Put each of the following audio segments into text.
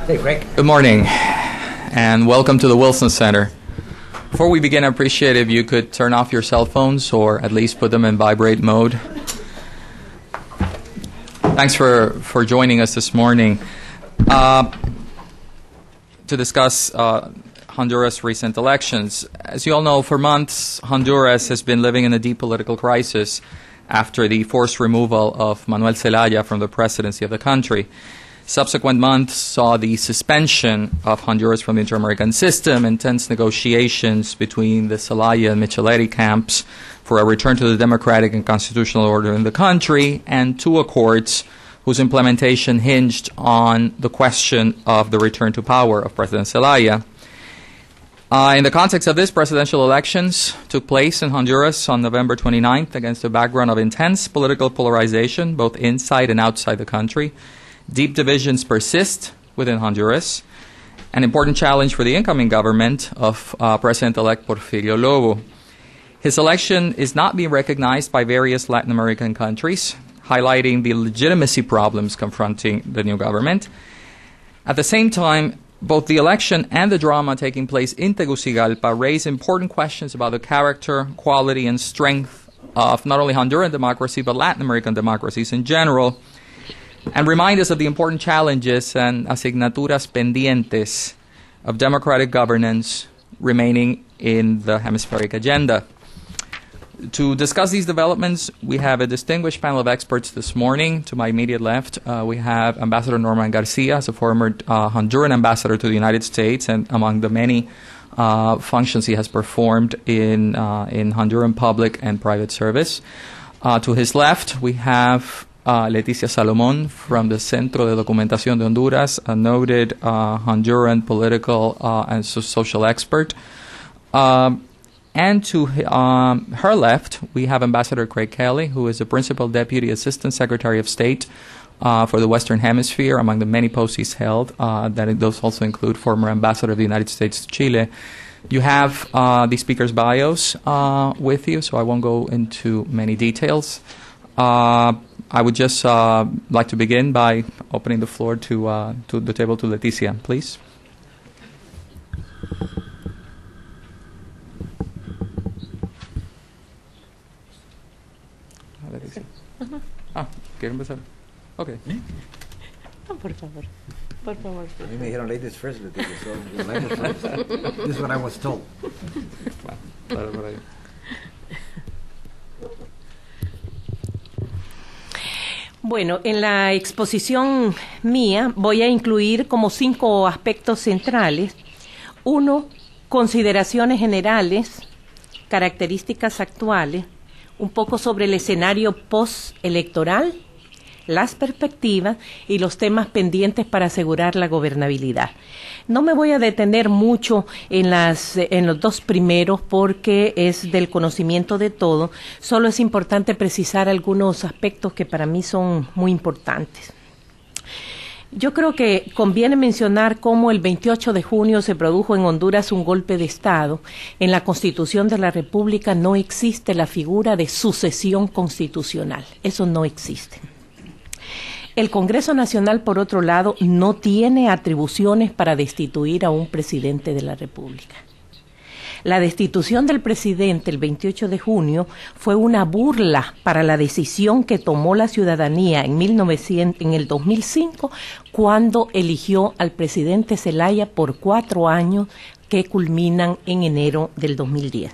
Hey, Greg. Good morning, and welcome to the Wilson Center. Before we begin, I appreciate if you could turn off your cell phones or at least put them in vibrate mode. Thanks for joining us this morning to discuss Honduras' recent elections. As you all know, for months, Honduras has been living in a deep political crisis after the forced removal of Manuel Zelaya from the presidency of the country. Subsequent months saw the suspension of Honduras from the inter-American system, intense negotiations between the Zelaya and Micheletti camps for a return to the democratic and constitutional order in the country, and two accords whose implementation hinged on the question of the return to power of President Zelaya. In the context of this, presidential elections took place in Honduras on November 29th against a background of intense political polarization, both inside and outside the country. Deep divisions persist within Honduras, an important challenge for the incoming government of President-elect Porfirio Lobo. His election is not being recognized by various Latin American countries, highlighting the legitimacy problems confronting the new government. At the same time, both the election and the drama taking place in Tegucigalpa raise important questions about the character, quality, and strength of not only Honduran democracy, but Latin American democracies in general, and remind us of the important challenges and asignaturas pendientes of democratic governance remaining in the hemispheric agenda. To discuss these developments, we have a distinguished panel of experts this morning. To my immediate left, we have Ambassador Norman Garcia, as a former Honduran ambassador to the United States, and among the many functions he has performed in Honduran public and private service. To his left, we have Leticia Salomón from the Centro de Documentación de Honduras, a noted Honduran political and social expert. And to her left, we have Ambassador Craig Kelly, who is the Principal Deputy Assistant Secretary of State for the Western Hemisphere, among the many posts he's held. Those also include former Ambassador of the United States to Chile. You have the speakers' bios with you, so I won't go into many details. I would just like to begin by opening the floor to the table to Leticia, please. Leticia. ¿Quieren empezar? Okay. No, por favor. Por favor. A mí me dijeron ladies first, Leticia, so ladies first. This is what I was told. Claro, por ahí. Bueno, en la exposición mía voy a incluir como 5 aspectos centrales. 1, consideraciones generales, características actuales, un poco sobre el escenario postelectoral, las perspectivas y los temas pendientes para asegurar la gobernabilidad. No me voy a detener mucho en los 2 primeros porque es del conocimiento de todo. Solo es importante precisar algunos aspectos que para mí son muy importantes. Yo creo que conviene mencionar cómo el 28 de junio se produjo en Honduras un golpe de Estado. En la Constitución de la República no existe la figura de sucesión constitucional. Eso no existe. El Congreso Nacional, por otro lado, no tiene atribuciones para destituir a un presidente de la República. La destitución del presidente el 28 de junio fue una burla para la decisión que tomó la ciudadanía en el 2005, cuando eligió al presidente Zelaya por 4 años que culminan en enero del 2010.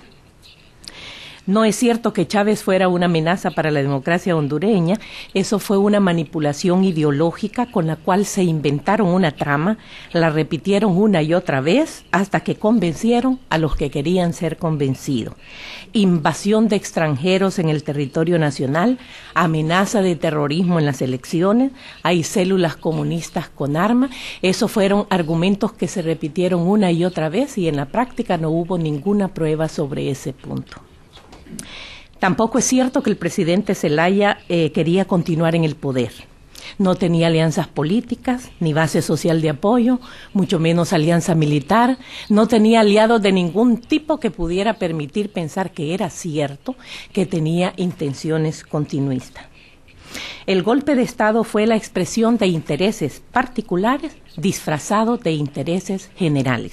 No es cierto que Chávez fuera una amenaza para la democracia hondureña. Eso fue una manipulación ideológica con la cual se inventaron una trama, la repitieron una y otra vez hasta que convencieron a los que querían ser convencidos. Invasión de extranjeros en el territorio nacional, amenaza de terrorismo en las elecciones, hay células comunistas con armas. Esos fueron argumentos que se repitieron una y otra vez y en la práctica no hubo ninguna prueba sobre ese punto. Tampoco es cierto que el presidente Zelaya quería continuar en el poder. No tenía alianzas políticas, ni base social de apoyo, mucho menos alianza militar. No tenía aliados de ningún tipo que pudiera permitir pensar que era cierto que tenía intenciones continuistas. El golpe de Estado fue la expresión de intereses particulares disfrazados de intereses generales.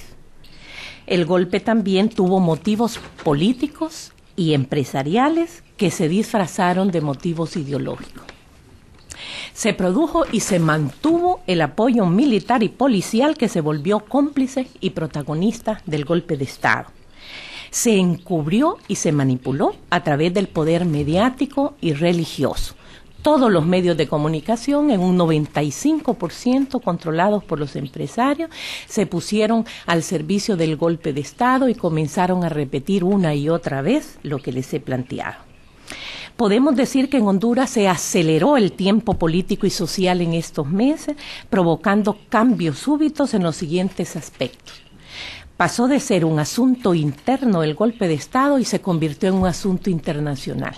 El golpe también tuvo motivos políticos y empresariales que se disfrazaron de motivos ideológicos. Se produjo y se mantuvo el apoyo militar y policial que se volvió cómplice y protagonista del golpe de Estado. Se encubrió y se manipuló a través del poder mediático y religioso. Todos los medios de comunicación, en un 95% controlados por los empresarios, se pusieron al servicio del golpe de Estado y comenzaron a repetir una y otra vez lo que les he planteado. Podemos decir que en Honduras se aceleró el tiempo político y social en estos meses, provocando cambios súbitos en los siguientes aspectos. Pasó de ser un asunto interno el golpe de Estado y se convirtió en un asunto internacional.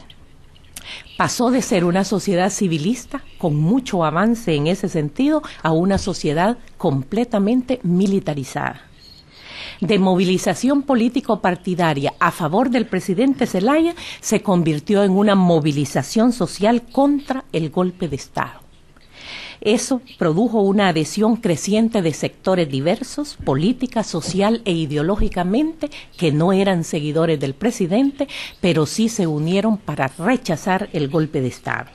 Pasó de ser una sociedad civilista, con mucho avance en ese sentido, a una sociedad completamente militarizada. De movilización político-partidaria a favor del presidente Zelaya, se convirtió en una movilización social contra el golpe de Estado. Eso produjo una adhesión creciente de sectores diversos, política, social e ideológicamente, que no eran seguidores del presidente, pero sí se unieron para rechazar el golpe de Estado.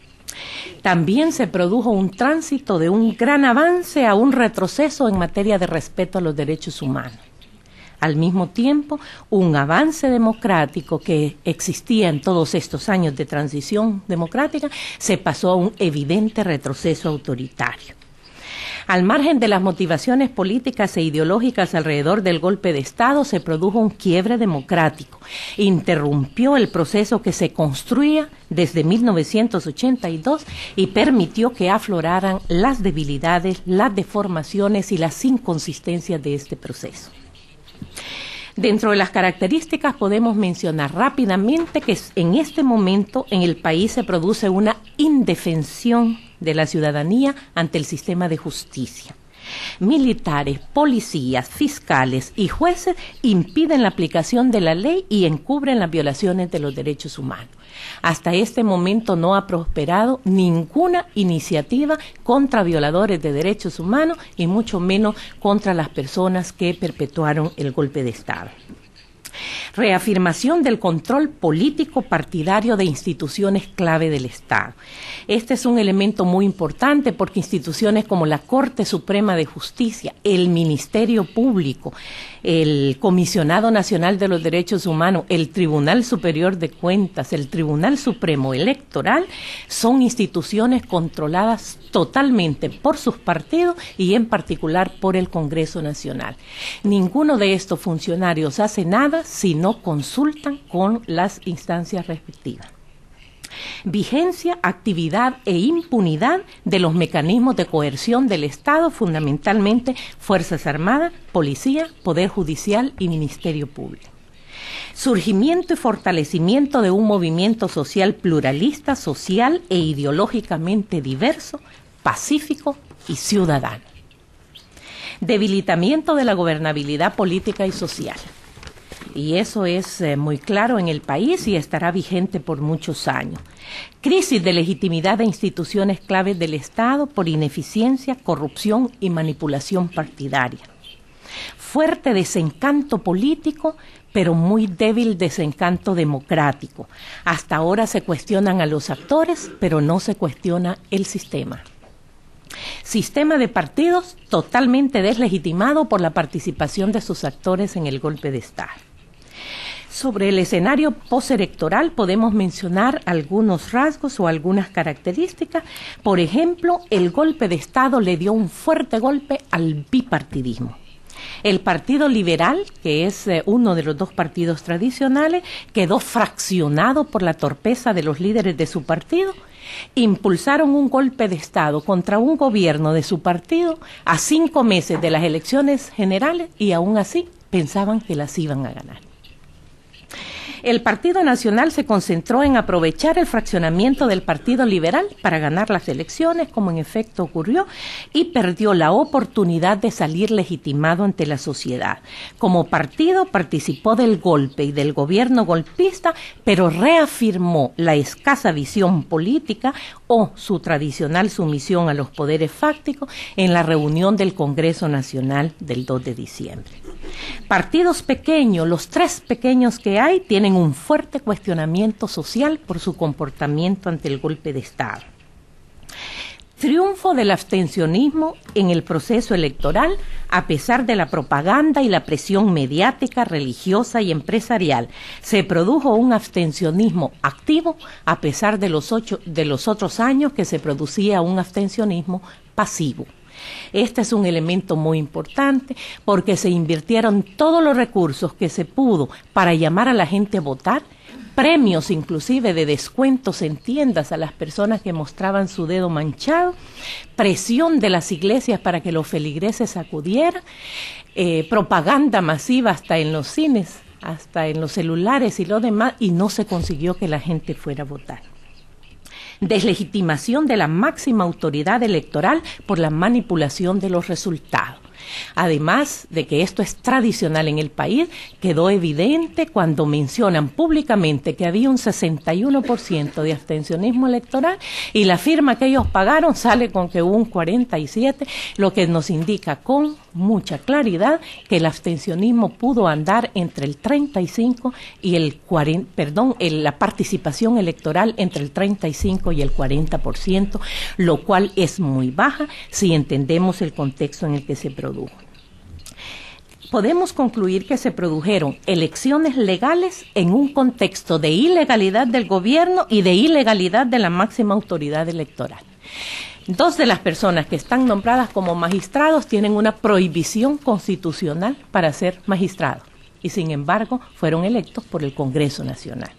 También se produjo un tránsito de un gran avance a un retroceso en materia de respeto a los derechos humanos. Al mismo tiempo, un avance democrático que existía en todos estos años de transición democrática se pasó a un evidente retroceso autoritario. Al margen de las motivaciones políticas e ideológicas alrededor del golpe de Estado, se produjo un quiebre democrático. Interrumpió el proceso que se construía desde 1982 y permitió que afloraran las debilidades, las deformaciones y las inconsistencias de este proceso. Dentro de las características podemos mencionar rápidamente que en este momento en el país se produce una indefensión de la ciudadanía ante el sistema de justicia. Militares, policías, fiscales y jueces impiden la aplicación de la ley y encubren las violaciones de los derechos humanos. Hasta este momento no ha prosperado ninguna iniciativa contra violadores de derechos humanos y mucho menos contra las personas que perpetuaron el golpe de Estado. Reafirmación del control político partidario de instituciones clave del Estado. Este es un elemento muy importante porque instituciones como la Corte Suprema de Justicia, el Ministerio Público, el Comisionado Nacional de los Derechos Humanos, el Tribunal Superior de Cuentas, el Tribunal Supremo Electoral, son instituciones controladas totalmente por sus partidos y en particular por el Congreso Nacional. Ninguno de estos funcionarios hace nada si no consultan con las instancias respectivas. Vigencia, actividad e impunidad de los mecanismos de coerción del Estado, fundamentalmente Fuerzas Armadas, Policía, Poder Judicial y Ministerio Público. Surgimiento y fortalecimiento de un movimiento social pluralista, social e ideológicamente diverso, pacífico y ciudadano. Debilitamiento de la gobernabilidad política y social. Y eso es muy claro en el país y estará vigente por muchos años. Crisis de legitimidad de instituciones claves del Estado por ineficiencia, corrupción y manipulación partidaria. Fuerte desencanto político, pero muy débil desencanto democrático. Hasta ahora se cuestionan a los actores, pero no se cuestiona el sistema. Sistema de partidos totalmente deslegitimado por la participación de sus actores en el golpe de Estado. Sobre el escenario postelectoral podemos mencionar algunos rasgos o algunas características. Por ejemplo, el golpe de Estado le dio un fuerte golpe al bipartidismo. El Partido Liberal, que es uno de los dos partidos tradicionales, quedó fraccionado por la torpeza de los líderes de su partido. Impulsaron un golpe de Estado contra un gobierno de su partido a 5 meses de las elecciones generales y aún así pensaban que las iban a ganar. El Partido Nacional se concentró en aprovechar el fraccionamiento del Partido Liberal para ganar las elecciones, como en efecto ocurrió, y perdió la oportunidad de salir legitimado ante la sociedad. Como partido participó del golpe y del gobierno golpista, pero reafirmó la escasa visión política o su tradicional sumisión a los poderes fácticos en la reunión del Congreso Nacional del 2 de diciembre. Partidos pequeños, los 3 pequeños que hay, tienen un fuerte cuestionamiento social por su comportamiento ante el golpe de Estado. Triunfo del abstencionismo en el proceso electoral a pesar de la propaganda y la presión mediática, religiosa y empresarial. Se produjo un abstencionismo activo a pesar de los otros años que se producía un abstencionismo pasivo. Este es un elemento muy importante porque se invirtieron todos los recursos que se pudo para llamar a la gente a votar, premios inclusive de descuentos en tiendas a las personas que mostraban su dedo manchado, presión de las iglesias para que los feligreses acudieran, propaganda masiva hasta en los cines, hasta en los celulares y lo demás, y no se consiguió que la gente fuera a votar. Deslegitimación de la máxima autoridad electoral por la manipulación de los resultados. Además de que esto es tradicional en el país, quedó evidente cuando mencionan públicamente que había un 61% de abstencionismo electoral y la firma que ellos pagaron sale con que hubo un 47%, lo que nos indica con mucha claridad que el abstencionismo pudo andar entre el 35 y el 40, la participación electoral entre el 35 y el 40%, lo cual es muy baja si entendemos el contexto en el que se produjo. Podemos concluir que se produjeron elecciones legales en un contexto de ilegalidad del gobierno y de ilegalidad de la máxima autoridad electoral. 2 de las personas que están nombradas como magistrados tienen una prohibición constitucional para ser magistrados y sin embargo fueron electos por el Congreso Nacional.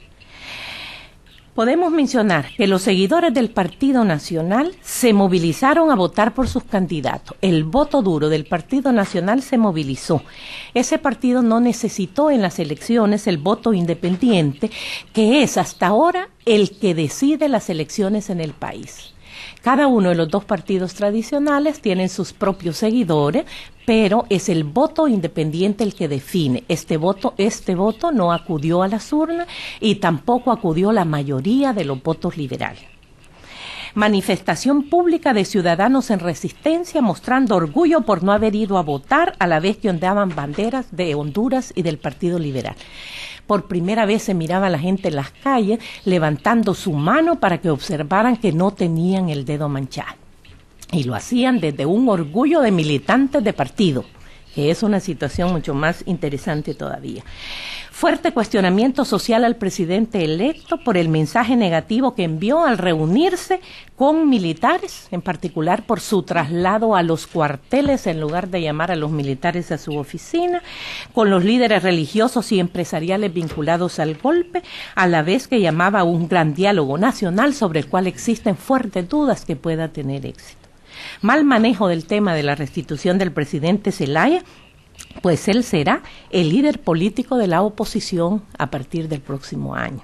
Podemos mencionar que los seguidores del Partido Nacional se movilizaron a votar por sus candidatos. El voto duro del Partido Nacional se movilizó. Ese partido no necesitó en las elecciones el voto independiente, que es hasta ahora el que decide las elecciones en el país. Cada uno de los 2 partidos tradicionales tienen sus propios seguidores, pero es el voto independiente el que define. Este voto no acudió a las urnas y tampoco acudió la mayoría de los votos liberales. Manifestación pública de ciudadanos en resistencia mostrando orgullo por no haber ido a votar a la vez que ondeaban banderas de Honduras y del Partido Liberal. Por primera vez se miraba a la gente en las calles levantando su mano para que observaran que no tenían el dedo manchado. Y lo hacían desde un orgullo de militantes de partido, que es una situación mucho más interesante todavía. Fuerte cuestionamiento social al presidente electo por el mensaje negativo que envió al reunirse con militares, en particular por su traslado a los cuarteles en lugar de llamar a los militares a su oficina, con los líderes religiosos y empresariales vinculados al golpe, a la vez que llamaba a un gran diálogo nacional sobre el cual existen fuertes dudas que pueda tener éxito. Mal manejo del tema de la restitución del presidente Zelaya, pues él será el líder político de la oposición a partir del próximo año.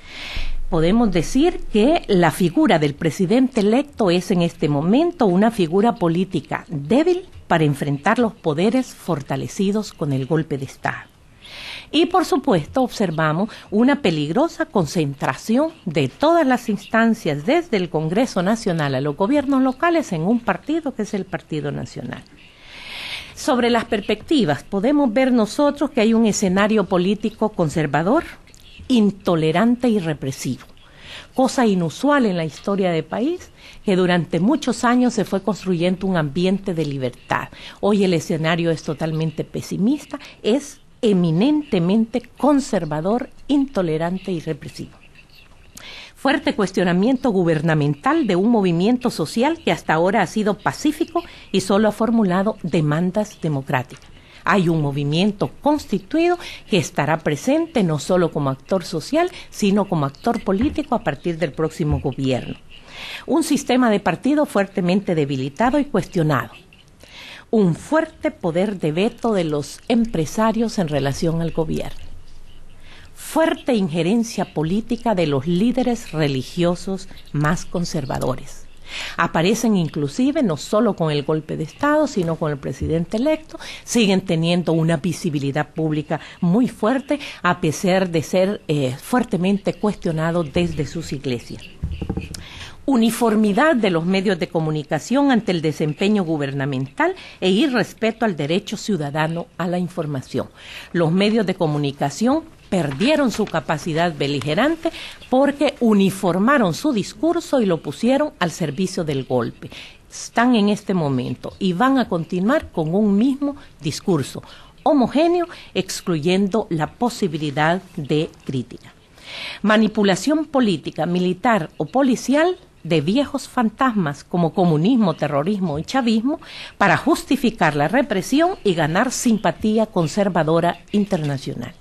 Podemos decir que la figura del presidente electo es en este momento una figura política débil para enfrentar los poderes fortalecidos con el golpe de Estado. Y por supuesto observamos una peligrosa concentración de todas las instancias desde el Congreso Nacional a los gobiernos locales en un partido que es el Partido Nacional. Sobre las perspectivas, podemos ver nosotros que hay un escenario político conservador, intolerante y represivo, cosa inusual en la historia del país, que durante muchos años se fue construyendo un ambiente de libertad. Hoy el escenario es totalmente pesimista, es eminentemente conservador, intolerante y represivo. Fuerte cuestionamiento gubernamental de un movimiento social que hasta ahora ha sido pacífico y solo ha formulado demandas democráticas. Hay un movimiento constituido que estará presente no solo como actor social, sino como actor político a partir del próximo gobierno. Un sistema de partido fuertemente debilitado y cuestionado. Un fuerte poder de veto de los empresarios en relación al gobierno. fuerte injerencia política de los líderes religiosos más conservadores. Aparecen inclusive no solo con el golpe de Estado, sino con el presidente electo, siguen teniendo una visibilidad pública muy fuerte a pesar de ser fuertemente cuestionados desde sus iglesias. Uniformidad de los medios de comunicación ante el desempeño gubernamental e irrespeto al derecho ciudadano a la información. Los medios de comunicación perdieron su capacidad beligerante porque uniformaron su discurso y lo pusieron al servicio del golpe. Están en este momento y van a continuar con un mismo discurso homogéneo, excluyendo la posibilidad de crítica. Manipulación política, militar o policial de viejos fantasmas como comunismo, terrorismo y chavismo para justificar la represión y ganar simpatía conservadora internacional.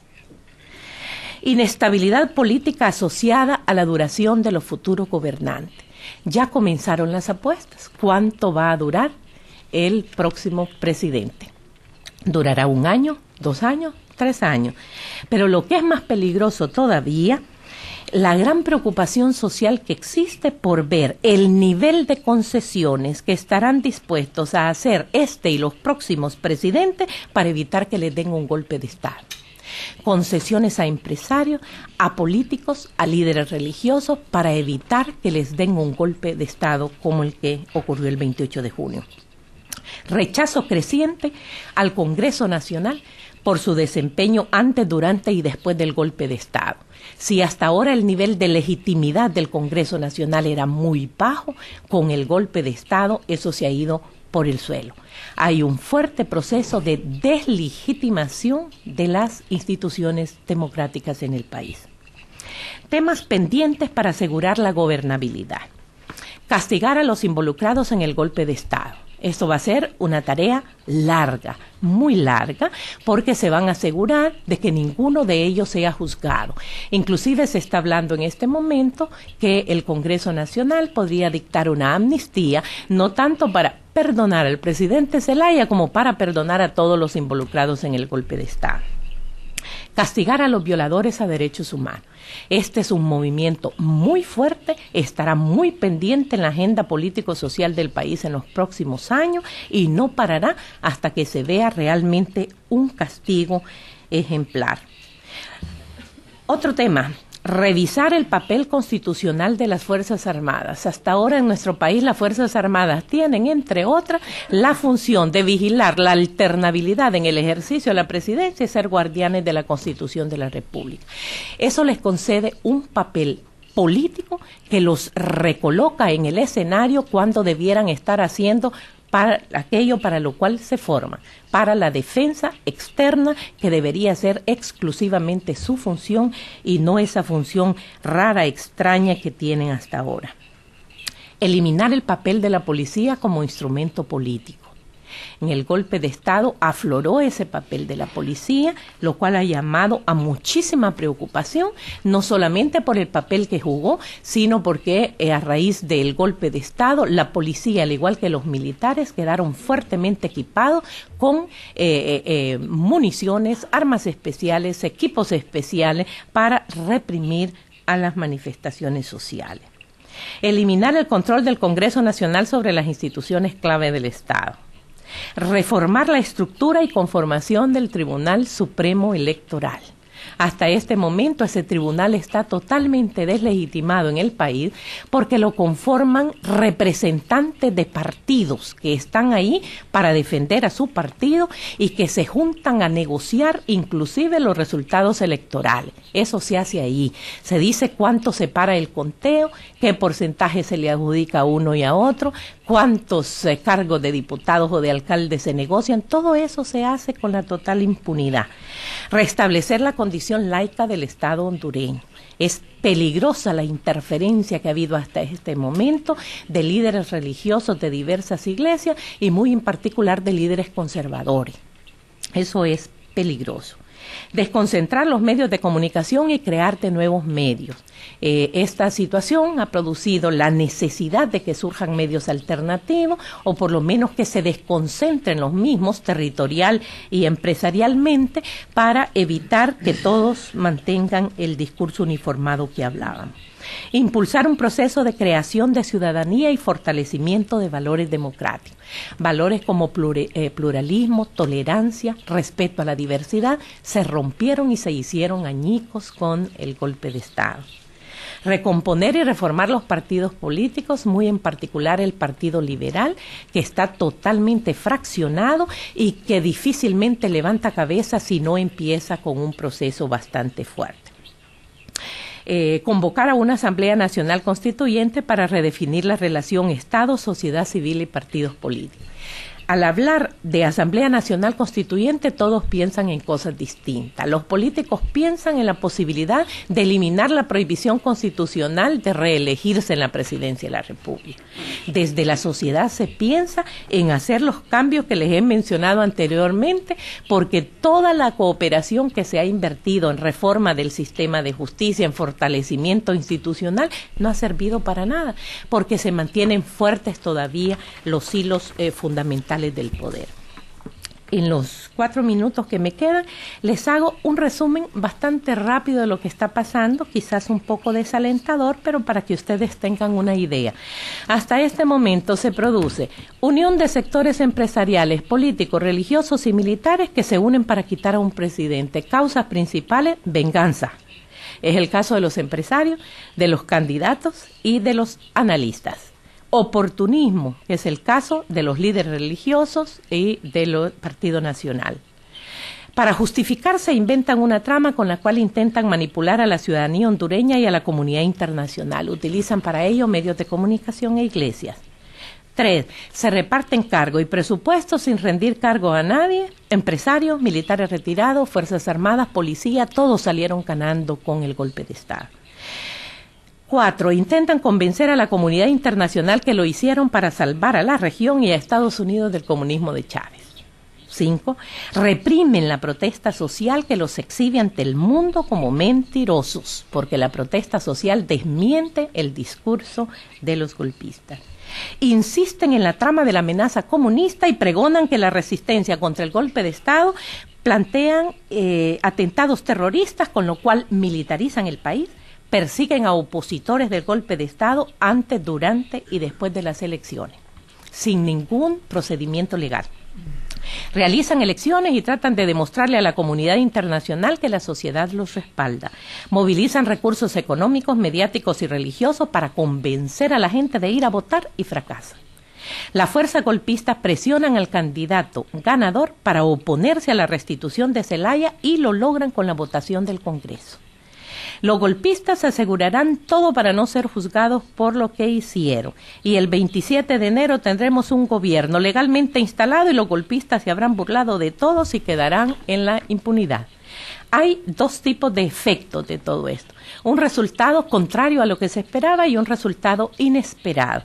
Inestabilidad política asociada a la duración de los futuros gobernantes. Ya comenzaron las apuestas. ¿Cuánto va a durar el próximo presidente? ¿Durará 1 año, 2 años, 3 años? Pero lo que es más peligroso todavía, la gran preocupación social que existe por ver el nivel de concesiones que estarán dispuestos a hacer este y los próximos presidentes para evitar que les den un golpe de Estado. Concesiones a empresarios, a políticos, a líderes religiosos para evitar que les den un golpe de Estado como el que ocurrió el 28 de junio. Rechazo creciente al Congreso Nacional por su desempeño antes, durante y después del golpe de Estado. Si hasta ahora el nivel de legitimidad del Congreso Nacional era muy bajo, con el golpe de Estado eso se ha ido por el suelo. Hay un fuerte proceso de deslegitimación de las instituciones democráticas en el país. Temas pendientes para asegurar la gobernabilidad. Castigar a los involucrados en el golpe de Estado. Esto va a ser una tarea larga, muy larga, porque se van a asegurar de que ninguno de ellos sea juzgado. Inclusive se está hablando en este momento que el Congreso Nacional podría dictar una amnistía, no tanto para perdonar al presidente Zelaya como para perdonar a todos los involucrados en el golpe de Estado. Castigar a los violadores a derechos humanos. Este es un movimiento muy fuerte, estará muy pendiente en la agenda político-social del país en los próximos años y no parará hasta que se vea realmente un castigo ejemplar. Otro tema. Revisar el papel constitucional de las Fuerzas Armadas. Hasta ahora en nuestro país las Fuerzas Armadas tienen, entre otras, la función de vigilar la alternabilidad en el ejercicio de la presidencia y ser guardianes de la Constitución de la República. Eso les concede un papel político que los recoloca en el escenario cuando debieran estar haciendo para aquello para lo cual se forma, para la defensa externa que debería ser exclusivamente su función y no esa función rara, extraña que tienen hasta ahora. Eliminar el papel de la policía como instrumento político. En el golpe de Estado afloró ese papel de la policía, lo cual ha llamado a muchísima preocupación, no solamente por el papel que jugó, sino porque a raíz del golpe de Estado, la policía, al igual que los militares, quedaron fuertemente equipados con municiones, armas especiales, equipos especiales para reprimir a las manifestaciones sociales. Eliminar el control del Congreso Nacional sobre las instituciones clave del Estado. Reformar la estructura y conformación del Tribunal Supremo Electoral. Hasta este momento ese tribunal está totalmente deslegitimado en el país porque lo conforman representantes de partidos que están ahí para defender a su partido y que se juntan a negociar inclusive los resultados electorales. Eso se hace ahí. Se dice cuánto se para el conteo, qué porcentaje se le adjudica a uno y a otro, cuántos cargos de diputados o de alcaldes se negocian. Todo eso se hace con la total impunidad. Restablecer la condición laica del Estado hondureño. Es peligrosa la interferencia que ha habido hasta este momento de líderes religiosos de diversas iglesias y muy en particular de líderes conservadores. Eso es peligroso. desconcentrar los medios de comunicación y crearte nuevos medios. Esta situación ha producido la necesidad de que surjan medios alternativos o por lo menos que se desconcentren los mismos territorial y empresarialmente para evitar que todos mantengan el discurso uniformado que hablábamos. Impulsar un proceso de creación de ciudadanía y fortalecimiento de valores democráticos. Valores como pluralismo, tolerancia, respeto a la diversidad, se rompieron y se hicieron añicos con el golpe de Estado. Recomponer y reformar los partidos políticos, muy en particular el Partido Liberal, que está totalmente fraccionado y que difícilmente levanta cabeza si no empieza con un proceso bastante fuerte. Convocar a una Asamblea Nacional Constituyente para redefinir la relación Estado, sociedad civil y partidos políticos. Al hablar de Asamblea Nacional Constituyente, todos piensan en cosas distintas. Los políticos piensan en la posibilidad de eliminar la prohibición constitucional de reelegirse en la presidencia de la República. Desde la sociedad se piensa en hacer los cambios que les he mencionado anteriormente, porque toda la cooperación que se ha invertido en reforma del sistema de justicia, en fortalecimiento institucional, no ha servido para nada, porque se mantienen fuertes todavía los hilos fundamentales del poder. En los 4 minutos que me quedan, les hago un resumen bastante rápido de lo que está pasando, quizás un poco desalentador, pero para que ustedes tengan una idea. Hasta este momento se produce unión de sectores empresariales, políticos, religiosos y militares que se unen para quitar a un presidente. Causas principales, venganza. Es el caso de los empresarios, de los candidatos y de los analistas. Oportunismo, que es el caso de los líderes religiosos y del Partido Nacional. Para justificarse inventan una trama con la cual intentan manipular a la ciudadanía hondureña y a la comunidad internacional. Utilizan para ello medios de comunicación e iglesias. 3. Se reparten cargo y presupuesto sin rendir cargo a nadie. Empresarios, militares retirados, Fuerzas Armadas, policía, todos salieron ganando con el golpe de Estado. 4. Intentan convencer a la comunidad internacional que lo hicieron para salvar a la región y a Estados Unidos del comunismo de Chávez. 5. Reprimen la protesta social que los exhibe ante el mundo como mentirosos, porque la protesta social desmiente el discurso de los golpistas. Insisten en la trama de la amenaza comunista y pregonan que la resistencia contra el golpe de Estado plantean atentados terroristas, con lo cual militarizan el país. Persiguen a opositores del golpe de Estado antes, durante y después de las elecciones, sin ningún procedimiento legal. Realizan elecciones y tratan de demostrarle a la comunidad internacional que la sociedad los respalda. Movilizan recursos económicos, mediáticos y religiosos para convencer a la gente de ir a votar y fracasan. Las fuerzas golpistas presionan al candidato ganador para oponerse a la restitución de Zelaya y lo logran con la votación del Congreso. Los golpistas asegurarán todo para no ser juzgados por lo que hicieron. Y el 27 de enero tendremos un gobierno legalmente instalado y los golpistas se habrán burlado de todos y quedarán en la impunidad. Hay 2 tipos de efectos de todo esto. Un resultado contrario a lo que se esperaba y un resultado inesperado.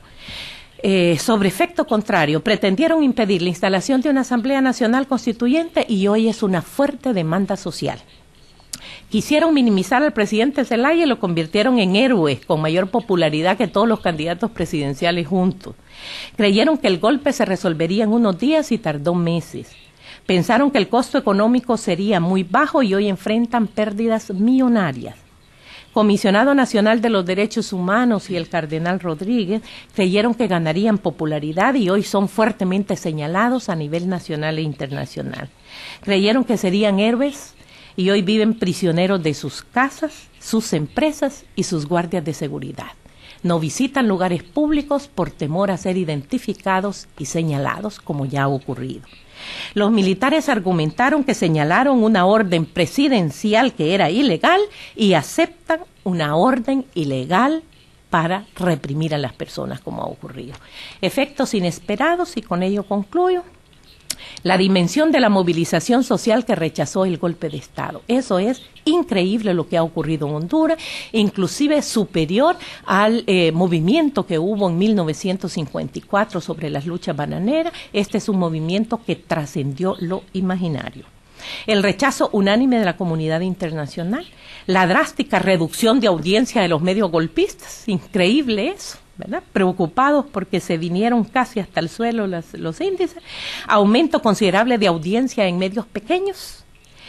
Sobre efecto contrario, pretendieron impedir la instalación de una Asamblea Nacional Constituyente y hoy es una fuerte demanda social. Quisieron minimizar al presidente Zelaya y lo convirtieron en héroe con mayor popularidad que todos los candidatos presidenciales juntos. Creyeron que el golpe se resolvería en unos días y tardó meses. Pensaron que el costo económico sería muy bajo y hoy enfrentan pérdidas millonarias. Comisionado Nacional de los Derechos Humanos y el Cardenal Rodríguez creyeron que ganarían popularidad y hoy son fuertemente señalados a nivel nacional e internacional. Creyeron que serían héroes y hoy viven prisioneros de sus casas, sus empresas y sus guardias de seguridad. No visitan lugares públicos por temor a ser identificados y señalados, como ya ha ocurrido. Los militares argumentaron que señalaron una orden presidencial que era ilegal y aceptan una orden ilegal para reprimir a las personas, como ha ocurrido. Efectos inesperados, y con ello concluyo. La dimensión de la movilización social que rechazó el golpe de Estado. Eso es increíble lo que ha ocurrido en Honduras, inclusive superior al movimiento que hubo en 1954 sobre las luchas bananeras. Este es un movimiento que trascendió lo imaginario. el rechazo unánime de la comunidad internacional, la drástica reducción de audiencia de los medios golpistas, increíble eso, ¿verdad? Preocupados porque se vinieron casi hasta el suelo los índices, aumento considerable de audiencia en medios pequeños,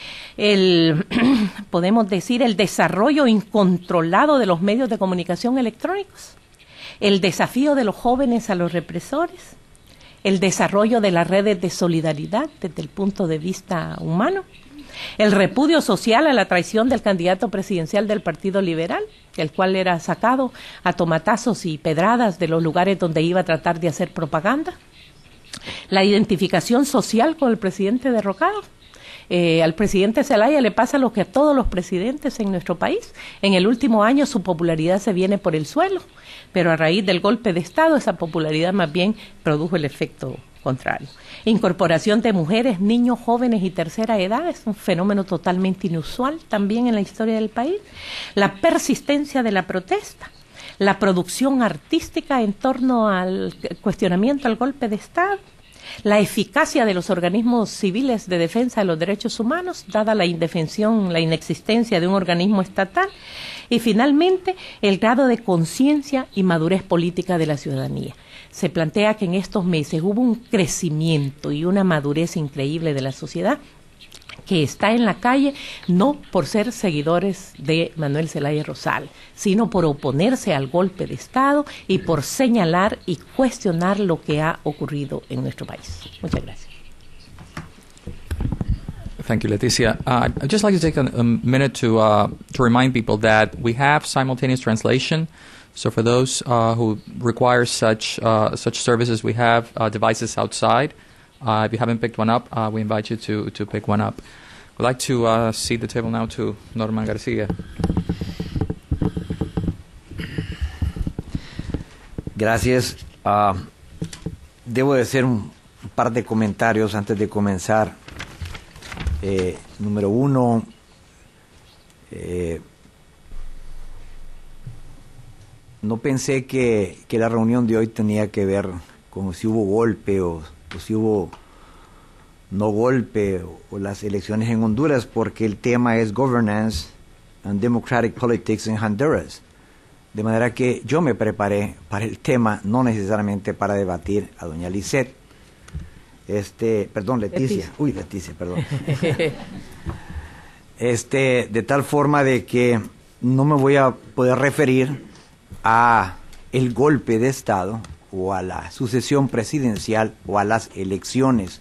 podemos decir, el desarrollo incontrolado de los medios de comunicación electrónicos, el desafío de los jóvenes a los represores, el desarrollo de las redes de solidaridad desde el punto de vista humano, el repudio social a la traición del candidato presidencial del Partido Liberal, el cual era sacado a tomatazos y pedradas de los lugares donde iba a tratar de hacer propaganda, la identificación social con el presidente derrocado. Al presidente Zelaya le pasa lo que a todos los presidentes en nuestro país. En el último año su popularidad se viene por el suelo, pero a raíz del golpe de Estado esa popularidad más bien produjo el efecto contrario. Incorporación de mujeres, niños, jóvenes y tercera edad es un fenómeno totalmente inusual también en la historia del país. La persistencia de la protesta, la producción artística en torno al cuestionamiento al golpe de Estado, la eficacia de los organismos civiles de defensa de los derechos humanos, dada la indefensión, la inexistencia de un organismo estatal, y finalmente el grado de conciencia y madurez política de la ciudadanía. Se plantea que en estos meses hubo un crecimiento y una madurez increíble de la sociedad que está en la calle no por ser seguidores de Manuel Zelaya Rosal, sino por oponerse al golpe de Estado y por señalar y cuestionar lo que ha ocurrido en nuestro país. Muchas gracias. Thank you, Leticia. I'd just like to take a minute to remind people that we have simultaneous translation. So for those who require such services, we have devices outside. If you haven't picked one up, we invite you to pick one up. We'd like to cede the table now to Norma García. Gracias. Debo de hacer un par de comentarios antes de comenzar. Número uno, no pensé que la reunión de hoy tenía que ver con si hubo golpe o si hubo no golpe o las elecciones en Honduras, porque el tema es Governance and Democratic Politics in Honduras. De manera que yo me preparé para el tema, no necesariamente para debatir a doña Lisette. Perdón, Leticia. Uy, Leticia, perdón. De tal forma de que no me voy a poder referir a el golpe de Estado o a la sucesión presidencial o a las elecciones.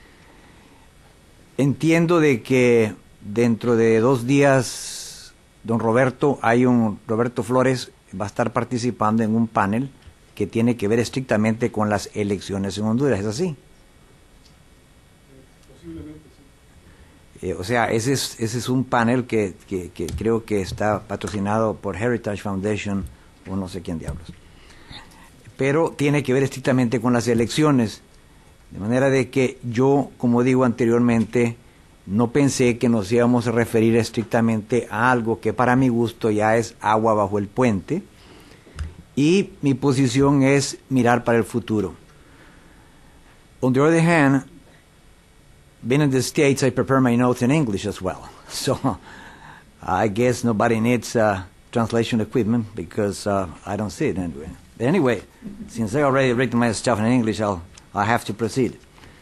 Entiendo de que dentro de 2 días, don Roberto Flores va a estar participando en un panel que tiene que ver estrictamente con las elecciones en Honduras, ¿es así? Posiblemente, sí. O sea, ese es un panel que creo que está patrocinado por Heritage Foundation o no sé quién diablos. Pero tiene que ver estrictamente con las elecciones, de manera de que yo, como digo anteriormente, no pensé que nos íbamos a referir estrictamente a algo que para mi gusto ya es agua bajo el puente, y mi posición es mirar para el futuro. On the other hand, being in the States, I prepare my notes in English as well. So I guess nobody needs translation equipment because I don't see it anyway. Anyway, since I already written my stuff in English, I have to proceed.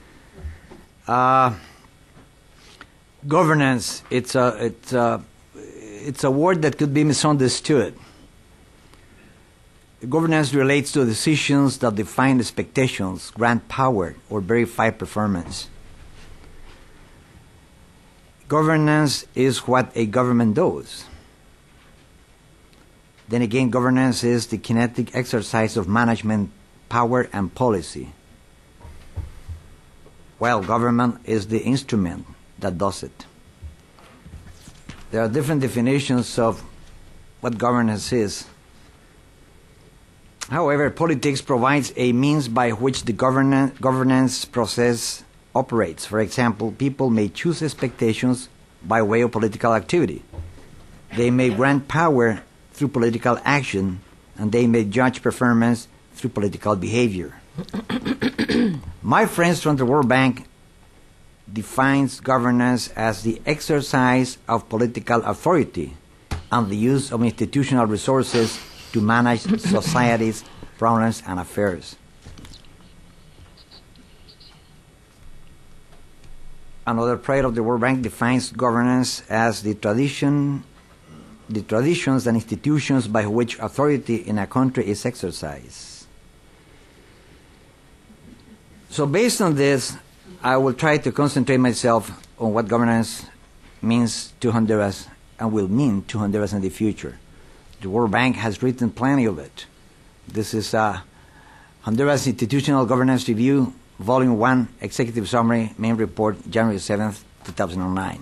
Governance, it's a word that could be misunderstood. Governance relates to decisions that define expectations, grant power, or verify performance. Governance is what a government does. Then again, governance is the kinetic exercise of management, power, and policy, while government is the instrument that does it. There are different definitions of what governance is. However, politics provides a means by which the governance process operates. For example, people may choose expectations by way of political activity. They may grant power through political action, and they may judge performance through political behavior. My friends from the World Bank defines governance as the exercise of political authority and the use of institutional resources to manage society's problems and affairs. Another part of the World Bank defines governance as the traditions and institutions by which authority in a country is exercised. So based on this, I will try to concentrate myself on what governance means to Honduras and will mean to Honduras in the future. The World Bank has written plenty of it. This is Honduras Institutional Governance Review, Volume 1, Executive Summary, Main Report, January 7th, 2009.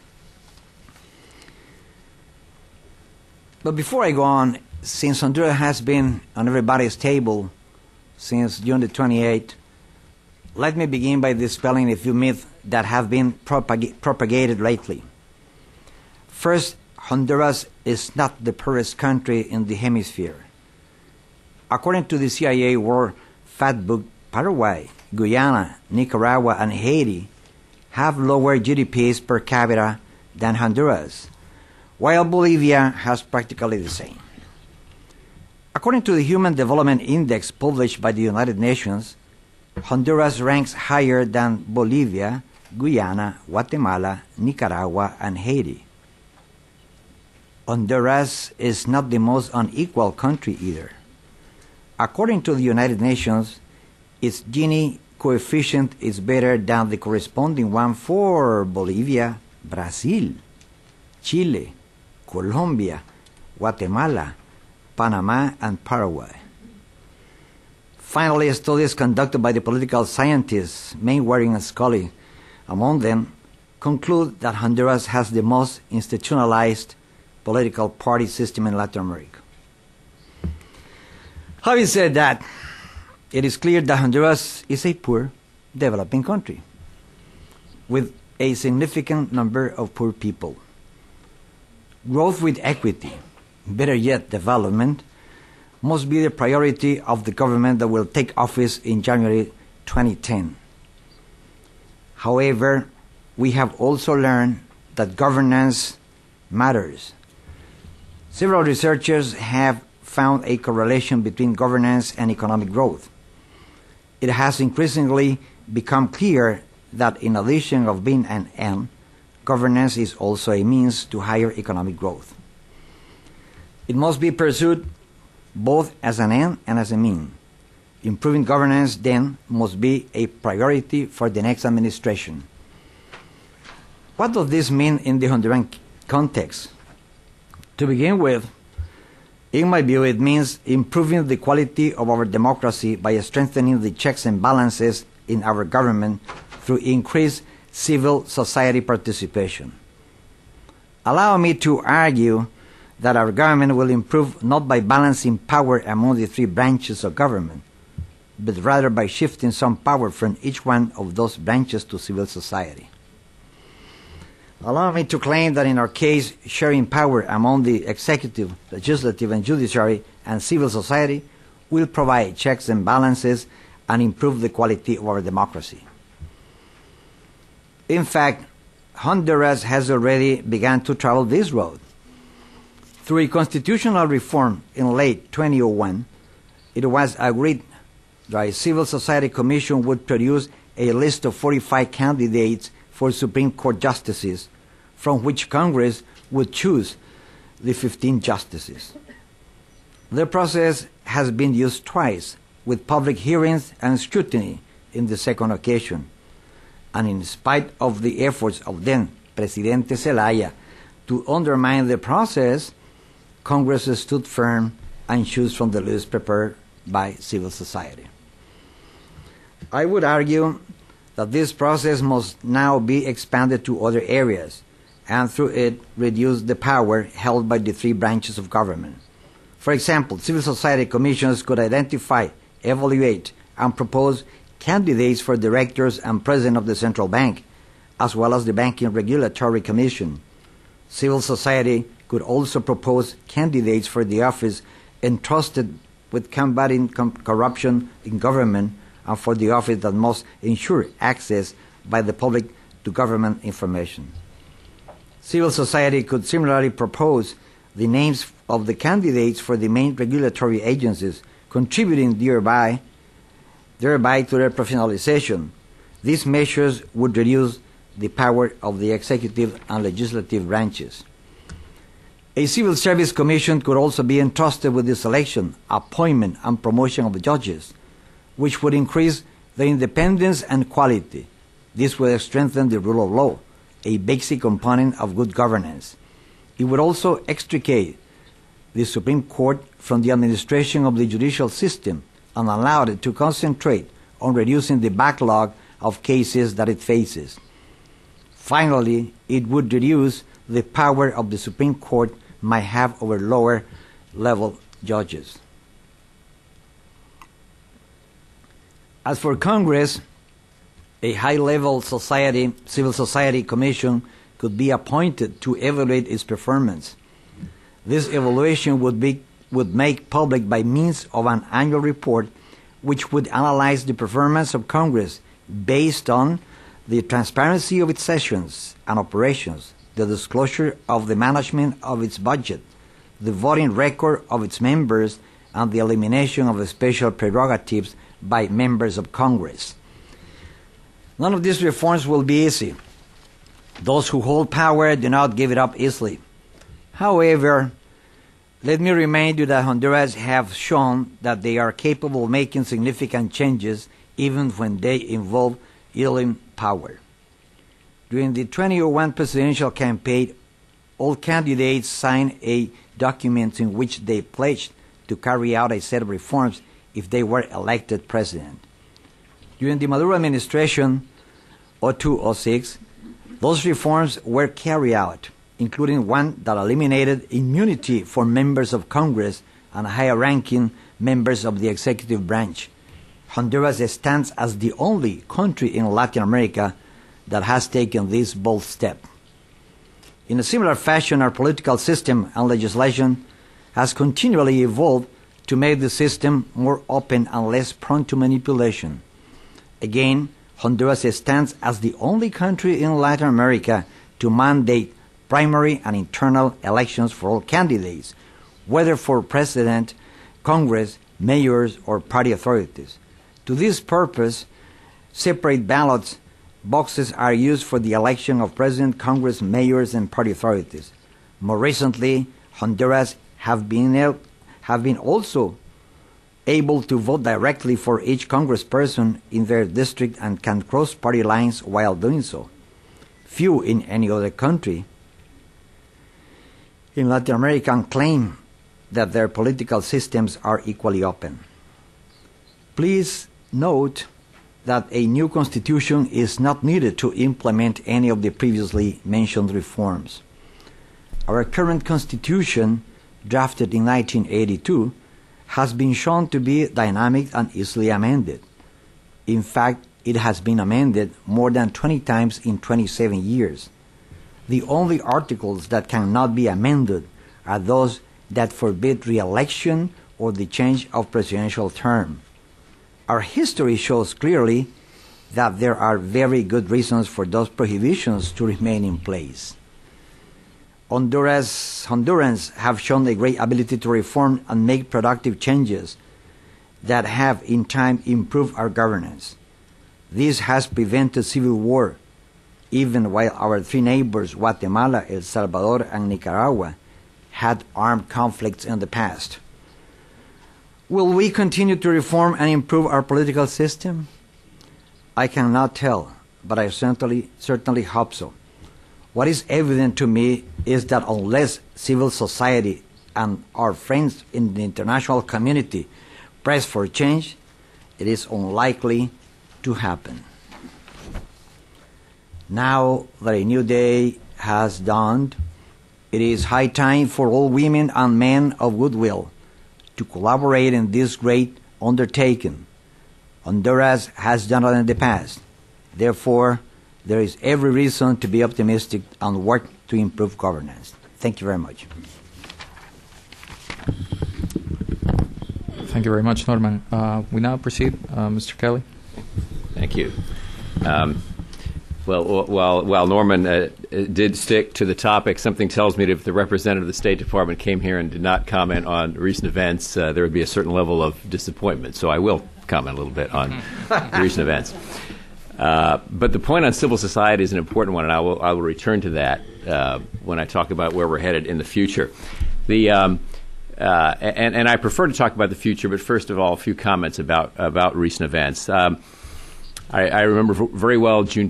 But before I go on, since Honduras has been on everybody's table since June the 28th, let me begin by dispelling a few myths that have been propagated lately. First, Honduras is not the poorest country in the hemisphere. According to the CIA World Fact Book, Paraguay, Guyana, Nicaragua, and Haiti have lower GDPs per capita than Honduras, while Bolivia has practically the same. According to the Human Development Index published by the United Nations, Honduras ranks higher than Bolivia, Guyana, Guatemala, Nicaragua, and Haiti. Honduras is not the most unequal country either. According to the United Nations, its Gini coefficient is better than the corresponding one for Bolivia, Brazil, Chile, Colombia, Guatemala, Panama, and Paraguay. Finally, studies conducted by the political scientists, Mainwaring and Scully, among them, conclude that Honduras has the most institutionalized political party system in Latin America. Having said that, it is clear that Honduras is a poor, developing country with a significant number of poor people. Growth with equity, better yet development, must be the priority of the government that will take office in January 2010. However, we have also learned that governance matters. Several researchers have found a correlation between governance and economic growth. It has increasingly become clear that in addition of being an end, governance is also a means to higher economic growth. It must be pursued both as an end and as a mean. Improving governance, then, must be a priority for the next administration. What does this mean in the Honduran context? To begin with, in my view, it means improving the quality of our democracy by strengthening the checks and balances in our government through increased civil society participation. Allow me to argue that our government will improve not by balancing power among the three branches of government, but rather by shifting some power from each one of those branches to civil society. Allow me to claim that in our case, sharing power among the executive, legislative, and judiciary and civil society will provide checks and balances and improve the quality of our democracy. In fact, Honduras has already begun to travel this road. Through a constitutional reform in late 2001, it was agreed that a civil society commission would produce a list of 45 candidates for Supreme Court justices, from which Congress would choose the 15 justices. The process has been used twice, with public hearings and scrutiny in the second occasion. And in spite of the efforts of then Presidente Zelaya to undermine the process, Congress stood firm and chose from the list prepared by civil society. I would argue that this process must now be expanded to other areas, and through it reduce the power held by the three branches of government. For example, civil society commissions could identify, evaluate, and propose candidates for directors and president of the central bank, as well as the Banking Regulatory Commission. Civil society could also propose candidates for the office entrusted with combating corruption in government and for the office that must ensure access by the public to government information. Civil society could similarly propose the names of the candidates for the main regulatory agencies, contributing thereby to their professionalization. These measures would reduce the power of the executive and legislative branches. A civil service commission could also be entrusted with the selection, appointment, and promotion of judges, which would increase their independence and quality. This would strengthen the rule of law, a basic component of good governance. It would also extricate the Supreme Court from the administration of the judicial system and allow it to concentrate on reducing the backlog of cases that it faces. Finally, it would reduce the power of the Supreme Court might have over lower-level judges. As for Congress, a high-level civil society commission could be appointed to evaluate its performance. This evaluation would make public by means of an annual report which would analyze the performance of Congress based on the transparency of its sessions and operations, the disclosure of the management of its budget, the voting record of its members, and the elimination of the special prerogatives by members of Congress. None of these reforms will be easy. Those who hold power do not give it up easily. However, let me remind you that Honduras have shown that they are capable of making significant changes even when they involve yielding power. During the 2001 presidential campaign, all candidates signed a document in which they pledged to carry out a set of reforms if they were elected president. During the Maduro administration, 2002-06, those reforms were carried out, including one that eliminated immunity for members of Congress and higher-ranking members of the executive branch. Honduras stands as the only country in Latin America that has taken this bold step. In a similar fashion, our political system and legislation has continually evolved to make the system more open and less prone to manipulation. Again, Honduras stands as the only country in Latin America to mandate primary and internal elections for all candidates, whether for president, Congress, mayors, or party authorities. To this purpose, separate ballot boxes are used for the election of president, Congress, mayors, and party authorities. More recently, Honduras have been also able to vote directly for each congressperson in their district and can cross party lines while doing so. Few in any other country in Latin America claim that their political systems are equally open. Please note that a new constitution is not needed to implement any of the previously mentioned reforms. Our current constitution, drafted in 1982, has been shown to be dynamic and easily amended. In fact, it has been amended more than 20 times in 27 years. The only articles that cannot be amended are those that forbid re-election or the change of presidential term. Our history shows clearly that there are very good reasons for those prohibitions to remain in place. Hondurans have shown a great ability to reform and make productive changes that have in time improved our governance. This has prevented civil war, even while our three neighbors, Guatemala, El Salvador, and Nicaragua, had armed conflicts in the past. Will we continue to reform and improve our political system? I cannot tell, but I certainly hope so. What is evident to me is that unless civil society and our friends in the international community press for change, it is unlikely to happen. Now that a new day has dawned, it is high time for all women and men of goodwill to collaborate in this great undertaking. Honduras has done it in the past. Therefore, there is every reason to be optimistic and work to improve governance. Thank you very much. Thank you very much, Norman. We now proceed. Mr. Kelly. Thank you. Well, while Norman did stick to the topic, something tells me that if the representative of the State Department came here and did not comment on recent events, there would be a certain level of disappointment. So I will comment a little bit on recent events. But the point on civil society is an important one, and I will return to that when I talk about where we're headed in the future. And I prefer to talk about the future, but first of all, a few comments about recent events. I remember very well June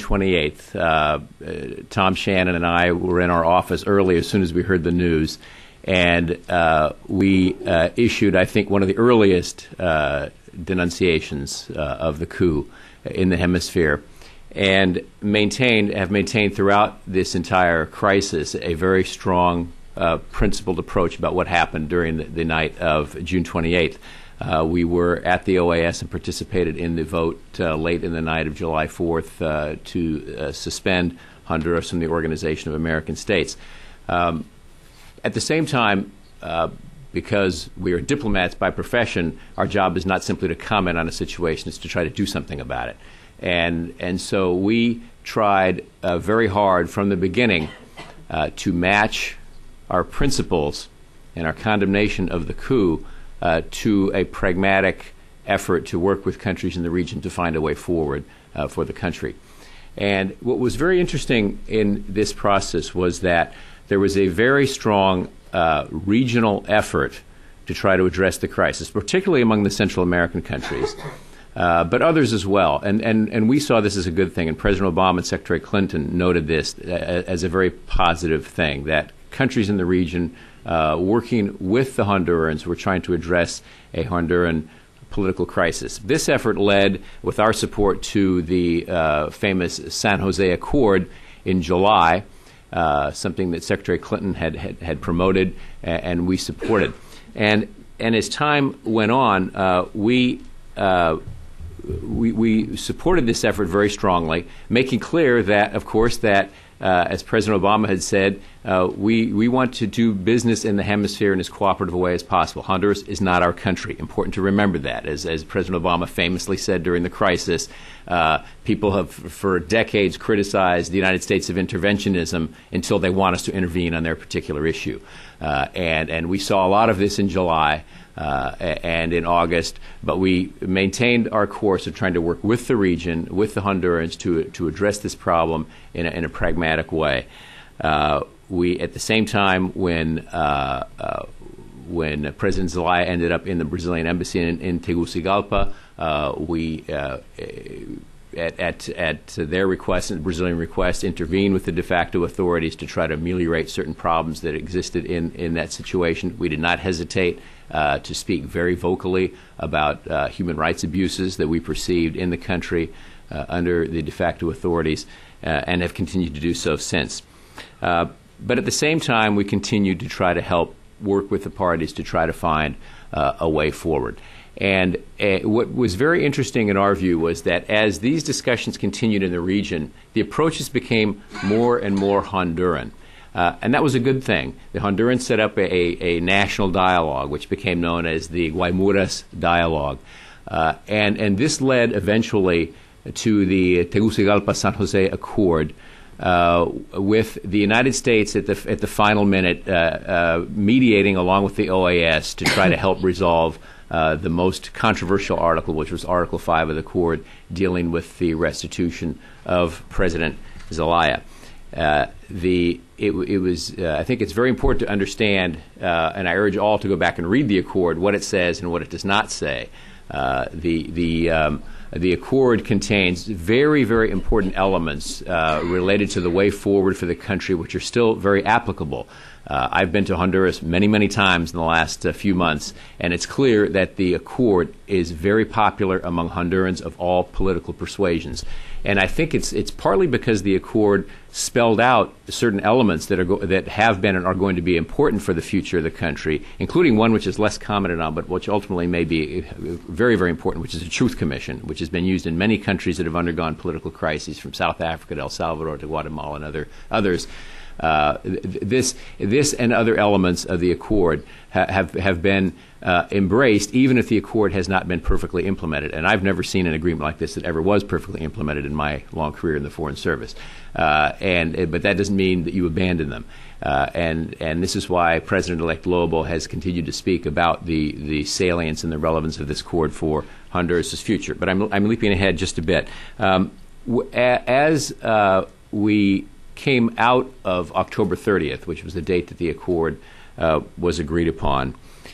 28th. Tom Shannon and I were in our office early as soon as we heard the news, and we issued, I think, one of the earliest denunciations of the coup in the hemisphere, and have maintained throughout this entire crisis a very strong principled approach about what happened during the night of June 28th. We were at the OAS and participated in the vote late in the night of July 4th to suspend Honduras from the Organization of American States. At the same time, because we are diplomats by profession, our job is not simply to comment on a situation, it's to try to do something about it. And so we tried very hard from the beginning to match our principles and our condemnation of the coup to a pragmatic effort to work with countries in the region to find a way forward for the country. And what was very interesting in this process was that there was a very strong regional effort to try to address the crisis, particularly among the Central American countries, but others as well. And we saw this as a good thing, and President Obama and Secretary Clinton noted this as a very positive thing, that countries in the region working with the Hondurans were trying to address a Honduran political crisis. This effort led, with our support, to the famous San Jose Accord in July, something that Secretary Clinton had promoted and we supported. And as time went on, we supported this effort very strongly, making clear that, of course, that as President Obama had said, we want to do business in the hemisphere in as cooperative a way as possible. Honduras is not our country. Important to remember that. As President Obama famously said during the crisis, people have for decades criticized the United States of interventionism until they want us to intervene on their particular issue. And we saw a lot of this in July and in August, but we maintained our course of trying to work with the region, with the Hondurans, to address this problem in a pragmatic way. We, at the same time, when President Zelaya ended up in the Brazilian embassy in Tegucigalpa, we, at their request and the Brazilian request, intervened with the de facto authorities to try to ameliorate certain problems that existed in that situation. We did not hesitate to speak very vocally about human rights abuses that we perceived in the country under the de facto authorities, and have continued to do so since. But at the same time, we continued to try to help work with the parties to try to find a way forward. And what was very interesting in our view was that as these discussions continued in the region, the approaches became more and more Honduran. And that was a good thing. The Hondurans set up a national dialogue, which became known as the Guaymuras Dialogue. And this led eventually to the Tegucigalpa-San Jose Accord, with the United States at the final minute mediating along with the OAS to try to help resolve the most controversial article, which was Article 5 of the Accord, dealing with the restitution of President Zelaya. I think it's very important to understand, and I urge all to go back and read the Accord, what it says and what it does not say. The Accord contains very, very important elements related to the way forward for the country, which are still very applicable. I've been to Honduras many, many times in the last few months, and it's clear that the Accord is very popular among Hondurans of all political persuasions. And I think it's partly because the Accord spelled out certain elements that have been and are going to be important for the future of the country, including one which is less commented on, but which ultimately may be very, very important, which is the Truth Commission, which has been used in many countries that have undergone political crises, from South Africa to El Salvador to Guatemala and others. This and other elements of the accord have been embraced, even if the accord has not been perfectly implemented. And I've never seen an agreement like this that ever was perfectly implemented in my long career in the Foreign Service. But that doesn't mean that you abandon them. And this is why President-elect Lobo has continued to speak about the salience and the relevance of this accord for Honduras' future. But I'm leaping ahead just a bit. As we came out of October 30th, which was the date that the accord was agreed upon,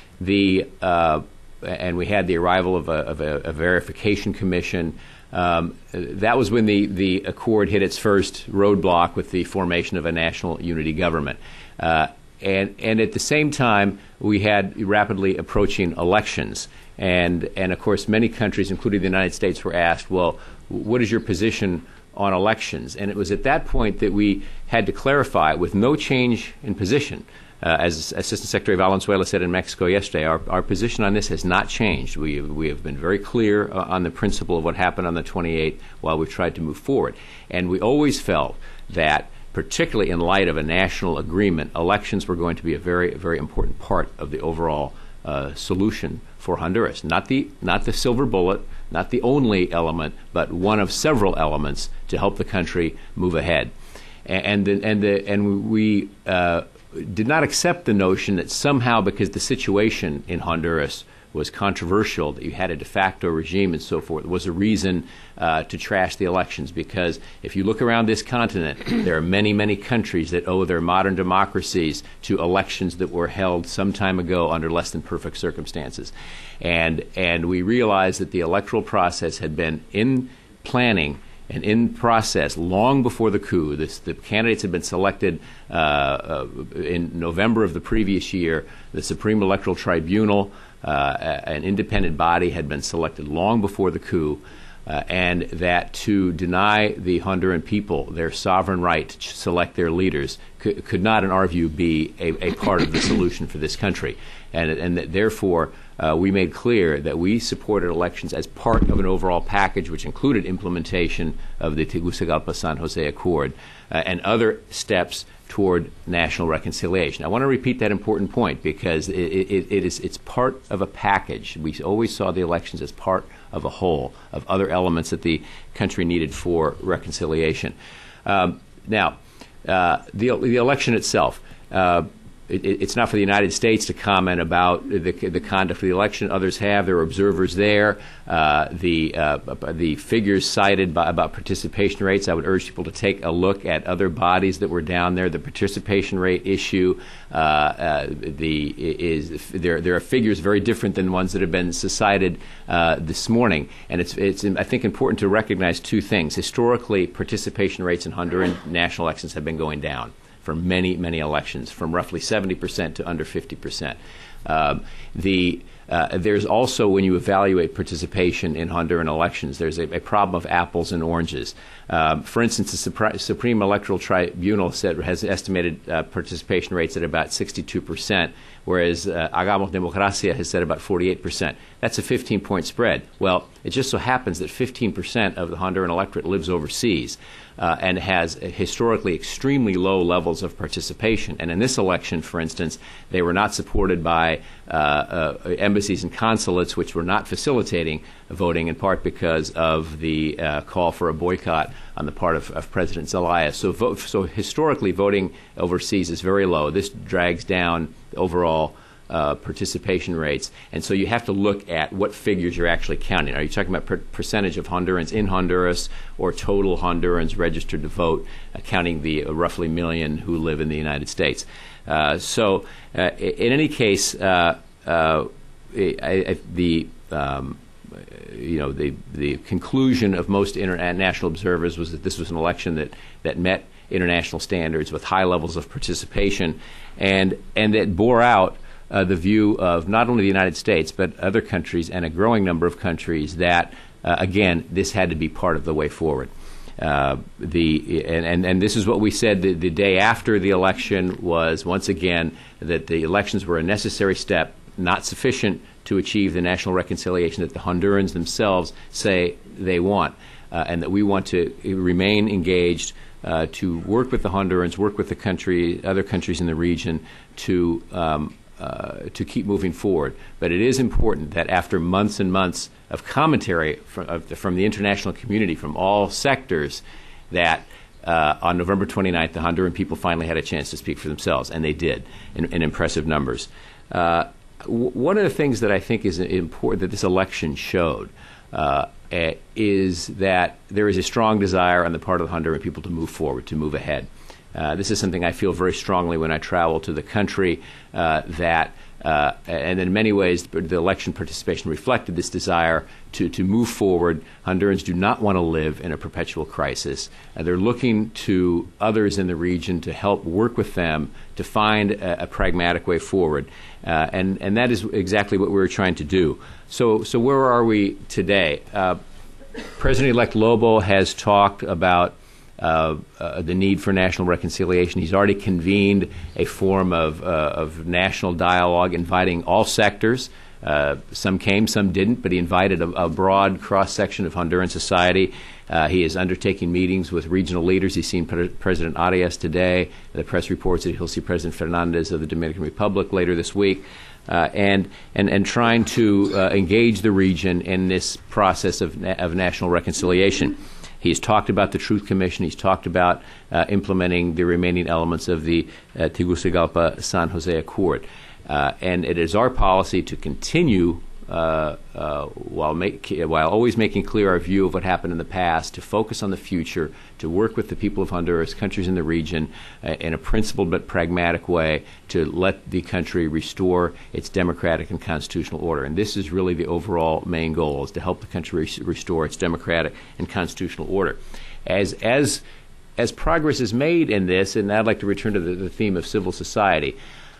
and we had the arrival of a verification commission. That was when the accord hit its first roadblock with the formation of a national unity government. And at the same time, we had rapidly approaching elections. And of course, many countries, including the United States, were asked, well, what is your position on elections? And it was at that point that we had to clarify, with no change in position. As Assistant Secretary Valenzuela said in Mexico yesterday, our position on this has not changed. We have been very clear on the principle of what happened on the 28th while we've tried to move forward. And we always felt that, particularly in light of a national agreement, elections were going to be a very, very important part of the overall solution for Honduras. Not the silver bullet, not the only element, but one of several elements to help the country move ahead. And we did not accept the notion that somehow, because the situation in Honduras was controversial, that you had a de facto regime and so forth, was a reason to trash the elections. Because if you look around this continent, there are many, many countries that owe their modern democracies to elections that were held some time ago under less than perfect circumstances. And we realized that the electoral process had been in planning and in process long before the coup. The candidates had been selected in November of the previous year. The Supreme Electoral Tribunal, an independent body, had been selected long before the coup, and that to deny the Honduran people their sovereign right to select their leaders could not, in our view, be a part of the solution for this country. And that therefore, we made clear that we supported elections as part of an overall package which included implementation of the Tegucigalpa-San Jose Accord and other steps toward national reconciliation. I want to repeat that important point because it's part of a package. We always saw the elections as part of a whole of other elements that the country needed for reconciliation. Now, the election itself. It's not for the United States to comment about the conduct of the election. Others have. There are observers there. The figures cited about participation rates, I would urge people to take a look at other bodies that were down there. The participation rate issue, there are figures very different than ones that have been cited this morning. And it's I think important to recognize two things. Historically, participation rates in Honduran national elections have been going down for many, many elections, from roughly 70% to under 50%. There's also, when you evaluate participation in Honduran elections, there's a problem of apples and oranges. For instance, the Supreme Electoral Tribunal has estimated participation rates at about 62%, whereas Hagamos Democracia has said about 48%. That's a 15-point spread. Well, it just so happens that 15% of the Honduran electorate lives overseas and has historically extremely low levels of participation. And in this election, for instance, they were not supported by embassies and consulates, which were not facilitating voting, in part because of the call for a boycott on the part of President Zelaya. So historically, voting overseas is very low. This drags down the overall participation rates. And so you have to look at what figures you're actually counting. Are you talking about percentage of Hondurans in Honduras or total Hondurans registered to vote, counting the roughly million who live in the United States? In any case, the conclusion of most international observers was that this was an election that met international standards with high levels of participation, and that bore out the view of not only the United States but other countries and a growing number of countries that, again, this had to be part of the way forward. And this is what we said the day after the election was, once again, that the elections were a necessary step, not sufficient to achieve the national reconciliation that the Hondurans themselves say they want, and that we want to remain engaged to work with the Hondurans, work with the other countries in the region to keep moving forward. But it is important that after months and months of commentary from the international community, from all sectors, that on November 29th, the Honduran people finally had a chance to speak for themselves, and they did in impressive numbers. One of the things that I think is important that this election showed is that there is a strong desire on the part of the Honduran people to move forward, to move ahead. This is something I feel very strongly when I travel to the country, and in many ways the election participation reflected this desire to move forward. Hondurans do not want to live in a perpetual crisis. They're looking to others in the region to help work with them to find a pragmatic way forward. And that is exactly what we're trying to do. So where are we today? President-elect Lobo has talked about the need for national reconciliation. He's already convened a forum of national dialogue, inviting all sectors. Some came, some didn't, but he invited a broad cross-section of Honduran society. He is undertaking meetings with regional leaders. He's seen President Arias today. The press reports that he'll see President Fernandez of the Dominican Republic later this week, and trying to engage the region in this process of national reconciliation. He's talked about the Truth Commission. He's talked about implementing the remaining elements of the Tegucigalpa-San Jose Accord. And it is our policy to continue, while always making clear our view of what happened in the past, to focus on the future, to work with the people of Honduras, countries in the region, in a principled but pragmatic way, to let the country restore its democratic and constitutional order. And this is really the overall main goal, is to help the country restore its democratic and constitutional order. As progress is made in this, and I'd like to return to the theme of civil society,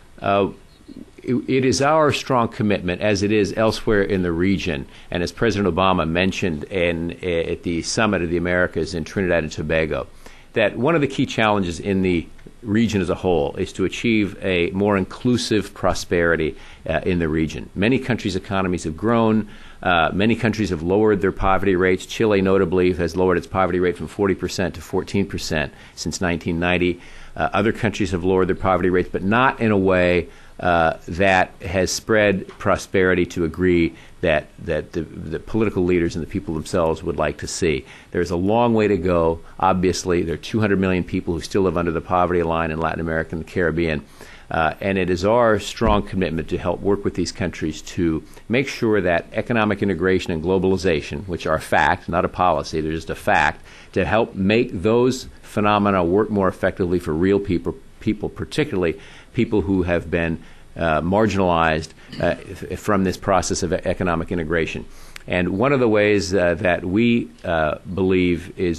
it is our strong commitment, as it is elsewhere in the region, and as President Obama mentioned at the Summit of the Americas in Trinidad and Tobago, that one of the key challenges in the region as a whole is to achieve a more inclusive prosperity in the region. Many countries' economies have grown. Many countries have lowered their poverty rates. Chile, notably, has lowered its poverty rate from 40% to 14% since 1990. Other countries have lowered their poverty rates, but not in a way that has spread prosperity to agree that the political leaders and the people themselves would like to see. There's a long way to go. Obviously, there are 200 million people who still live under the poverty line in Latin America and the Caribbean. And it is our strong commitment to help work with these countries to make sure that economic integration and globalization, which are a fact, not a policy, they're just a fact, to help make those phenomena work more effectively for real people, particularly people who have been marginalized from this process of economic integration. And one of the ways that we believe is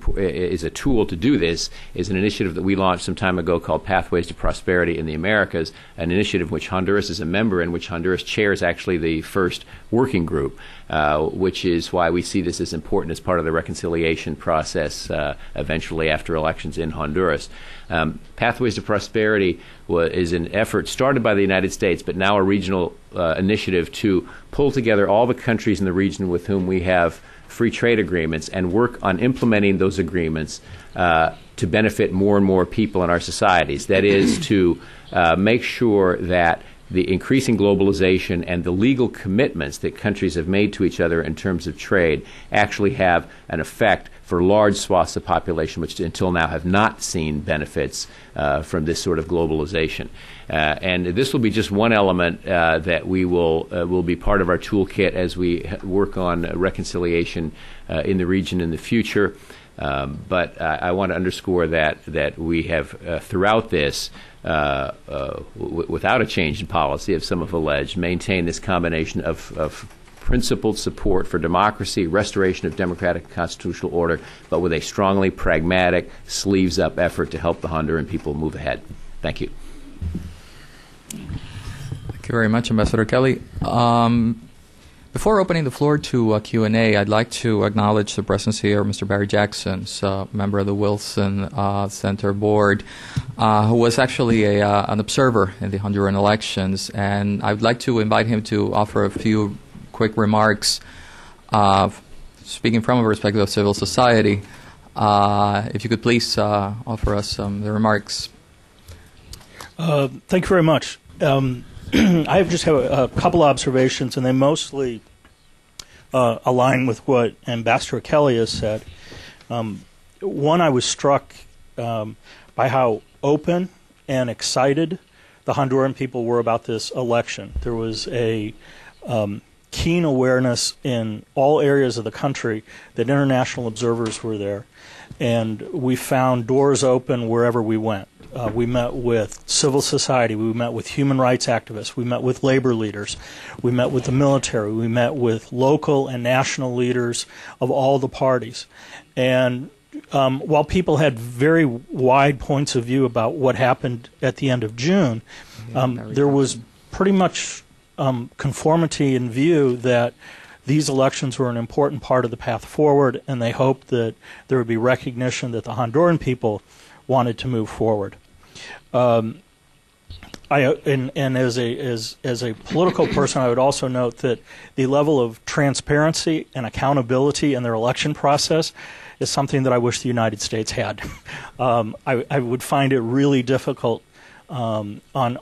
a tool to do this is an initiative that we launched some time ago called Pathways to Prosperity in the Americas, an initiative which Honduras is a member in, which Honduras chairs actually the first working group, which is why we see this as important as part of the reconciliation process eventually after elections in Honduras. Pathways to Prosperity is an effort started by the United States, but now a regional initiative to pull together all the countries in the region with whom we have free trade agreements and work on implementing those agreements to benefit more and more people in our societies. That is, to make sure that the increasing globalization and the legal commitments that countries have made to each other in terms of trade actually have an effect for large swaths of population which until now have not seen benefits from this sort of globalization. And this will be just one element that will be part of our toolkit as we work on reconciliation in the region in the future. But I want to underscore that we have throughout this, without a change in policy, as some have alleged, maintained this combination of principled support for democracy, restoration of democratic and constitutional order, but with a strongly pragmatic, sleeves-up effort to help the Honduran people move ahead. Thank you. Thank you very much, Ambassador Kelly. Before opening the floor to Q&A, I'd like to acknowledge the presence here of Mr. Barry Jackson, member of the Wilson Center Board, who was actually an observer in the Honduran elections. And I'd like to invite him to offer a few quick remarks, speaking from a perspective of civil society, If you could please offer us the remarks. Thank you very much. I just have a couple observations, and they mostly align with what Ambassador Kelly has said. One, I was struck by how open and excited the Honduran people were about this election. There was a keen awareness in all areas of the country that international observers were there, and we found doors open wherever we went. We met with civil society, we met with human rights activists, we met with labor leaders, we met with the military, we met with local and national leaders of all the parties. And while people had very wide points of view about what happened at the end of June, there was pretty much conformity in view that these elections were an important part of the path forward, and they hoped that there would be recognition that the Honduran people wanted to move forward. And as a political person, I would also note that the level of transparency and accountability in their election process is something that I wish the United States had. I would find it really difficult on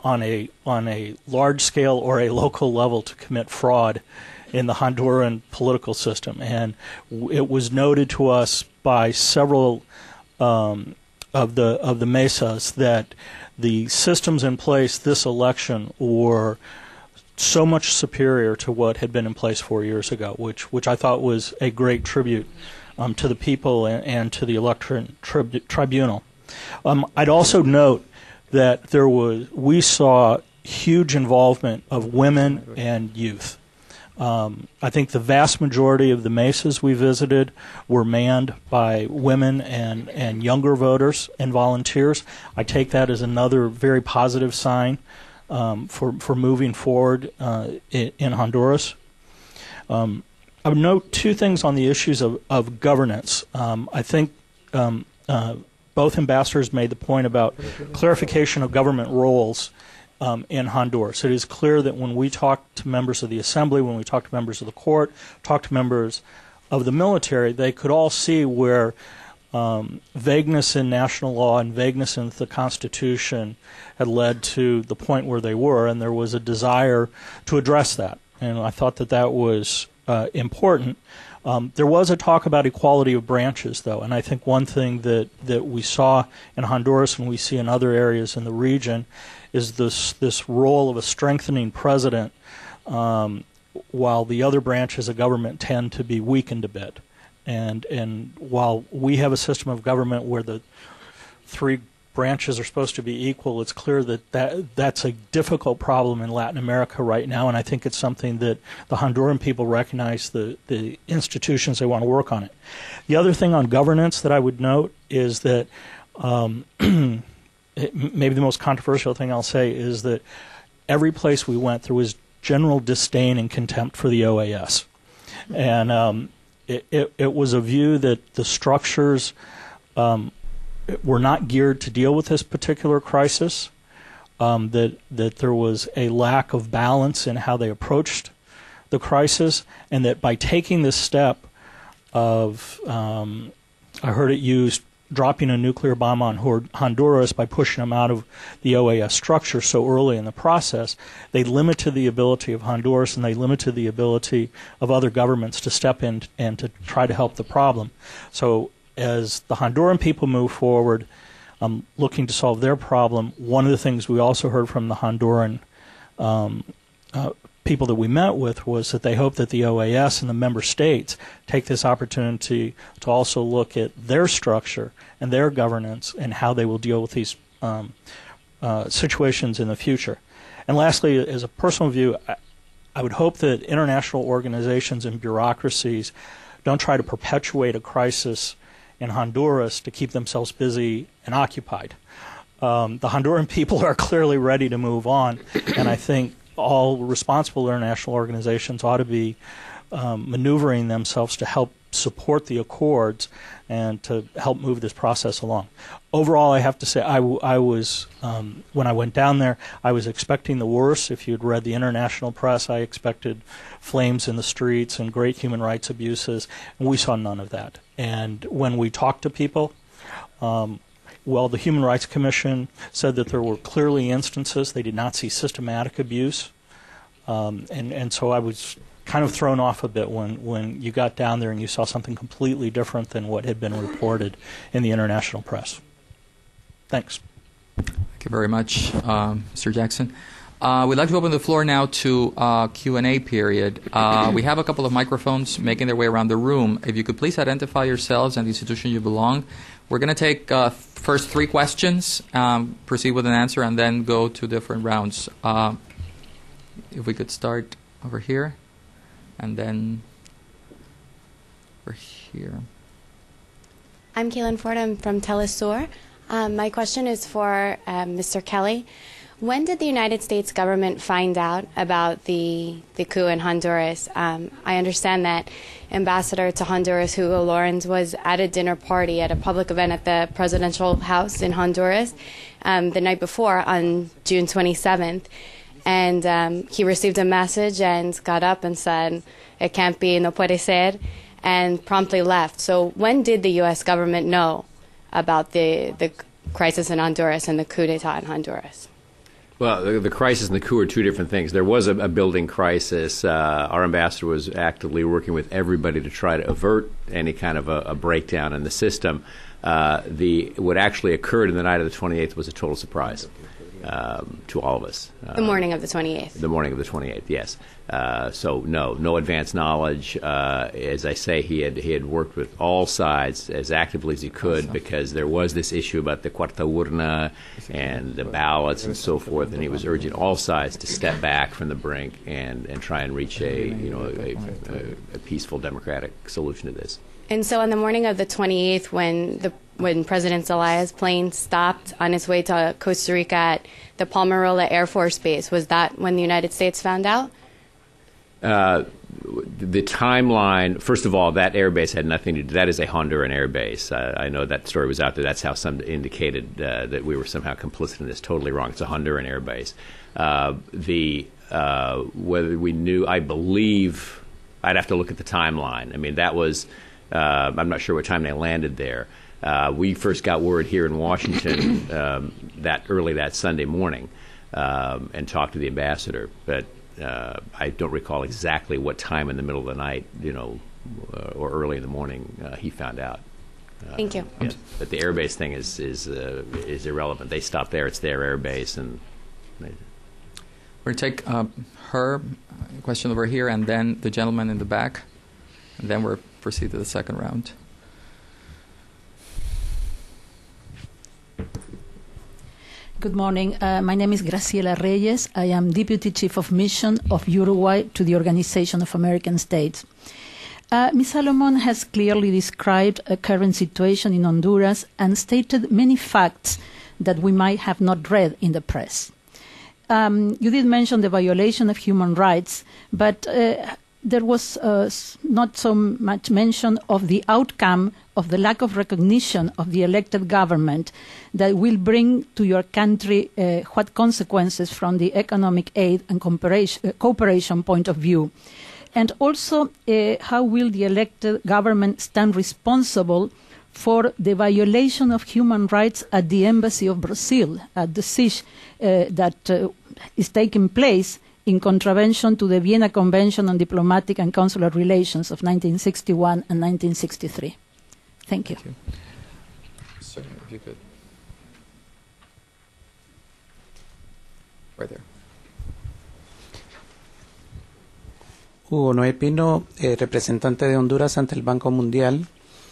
a large scale or a local level to commit fraud in the Honduran political system, and it was noted to us by several of the mesas that the systems in place this election were so much superior to what had been in place 4 years ago, which I thought was a great tribute to the people and to the electoral tribunal. I'd also note that we saw huge involvement of women and youth. I think the vast majority of the mesas we visited were manned by women and younger voters and volunteers. I take that as another very positive sign for moving forward in Honduras. I would note two things on the issues of governance. I think both ambassadors made the point about clarification of government roles in Honduras. It is clear that when we talk to members of the assembly, when we talk to members of the court, talk to members of the military, they could all see where vagueness in national law and vagueness in the Constitution had led to the point where they were, and there was a desire to address that. And I thought that was important. There was a talk about equality of branches, though, and I think one thing that we saw in Honduras and we see in other areas in the region is this role of a strengthening president while the other branches of government tend to be weakened a bit. And while we have a system of government where the three branches are supposed to be equal, it's clear that's a difficult problem in Latin America right now, and I think it's something that the Honduran people recognize, the institutions, they want to work on it. The other thing on governance that I would note is that maybe the most controversial thing I'll say is that every place we went there was general disdain and contempt for the OAS. And it was a view that the structures were not geared to deal with this particular crisis, that there was a lack of balance in how they approached the crisis, and that by taking this step of, I heard it used, dropping a nuclear bomb on Honduras by pushing them out of the OAS structure so early in the process, they limited the ability of Honduras and they limited the ability of other governments to step in and to try to help the problem. So as the Honduran people move forward, looking to solve their problem, one of the things we also heard from the Honduran people that we met with was that they hope that the OAS and the member states take this opportunity to also look at their structure and their governance and how they will deal with these situations in the future. And lastly, as a personal view, I would hope that international organizations and bureaucracies don't try to perpetuate a crisis in Honduras to keep themselves busy and occupied. The Honduran people are clearly ready to move on, and I think all responsible international organizations ought to be maneuvering themselves to help support the accords and to help move this process along. Overall, I have to say, I was when I went down there, I was expecting the worst. If you'd read the international press, I expected flames in the streets and great human rights abuses, and we saw none of that. And when we talked to people, well, the Human Rights Commission said that there were clearly instances. They did not see systematic abuse. And so I was kind of thrown off a bit when you got down there and you saw something completely different than what had been reported in the international press. Thanks. Thank you very much, Mr. Jackson. We'd like to open the floor now to Q&A period. We have a couple of microphones making their way around the room. If you could please identify yourselves and the institution you belong. We're going to take first 3 questions, proceed with an answer, and then go to different rounds. If we could start over here, and then over here. I'm Kaylin Ford. I'm from Telesur. My question is for Mr. Kelly. When did the United States government find out about the coup in Honduras? I understand that Ambassador to Honduras Hugo Lorenz was at a dinner party at a public event at the presidential house in Honduras the night before on June 27th. And he received a message and got up and said, "It can't be, no puede ser," and promptly left. So when did the U.S. government know about the crisis in Honduras and the coup d'etat in Honduras? Well, the crisis and the coup are two different things. There was a building crisis. Our ambassador was actively working with everybody to try to avert any kind of a breakdown in the system. What actually occurred in the night of the 28th was a total surprise to all of us. The morning of the 28th. The morning of the 28th, yes. So no advance knowledge. As I say, he had worked with all sides as actively as he could because there was this issue about the cuarta urna and the ballots and so forth, and he was urging all sides to step back from the brink and try and reach a peaceful democratic solution to this. And so on the morning of the 28th, when President Zelaya's plane stopped on its way to Costa Rica at the Palmarola Air Force Base, was that when the United States found out? The timeline, first of all, that air base had nothing to do. That is a Honduran air base. I know that story was out there. That's how some indicated that we were somehow complicit in this. Totally wrong. It's a Honduran air base. Whether we knew, I believe, I'd have to look at the timeline. I mean, that was, I'm not sure what time they landed there. We first got word here in Washington early that Sunday morning and talked to the ambassador. But I don't recall exactly what time in the middle of the night, or early in the morning he found out. Thank you. Yeah. But the airbase thing is irrelevant. They stopped there. It's their airbase, and we're going to take her question over here, and then the gentleman in the back, and then we'll proceed to the second round. Good morning. My name is Graciela Reyes. I am Deputy Chief of Mission of Uruguay to the Organization of American States. Ms. Salomon has clearly described a current situation in Honduras and stated many facts that we might have not read in the press. You did mention the violation of human rights, but there was not so much mention of the outcome of the lack of recognition of the elected government that will bring to your country what consequences from the economic aid and cooperation point of view. And also, how will the elected government stand responsible for the violation of human rights at the Embassy of Brazil, at the siege that is taking place in contravention to the Vienna Convention on Diplomatic and Consular Relations of 1961 and 1963. Thank you. Sir, if you could. Right there. Hugo Noé Pino, representante de Honduras ante el Banco Mundial.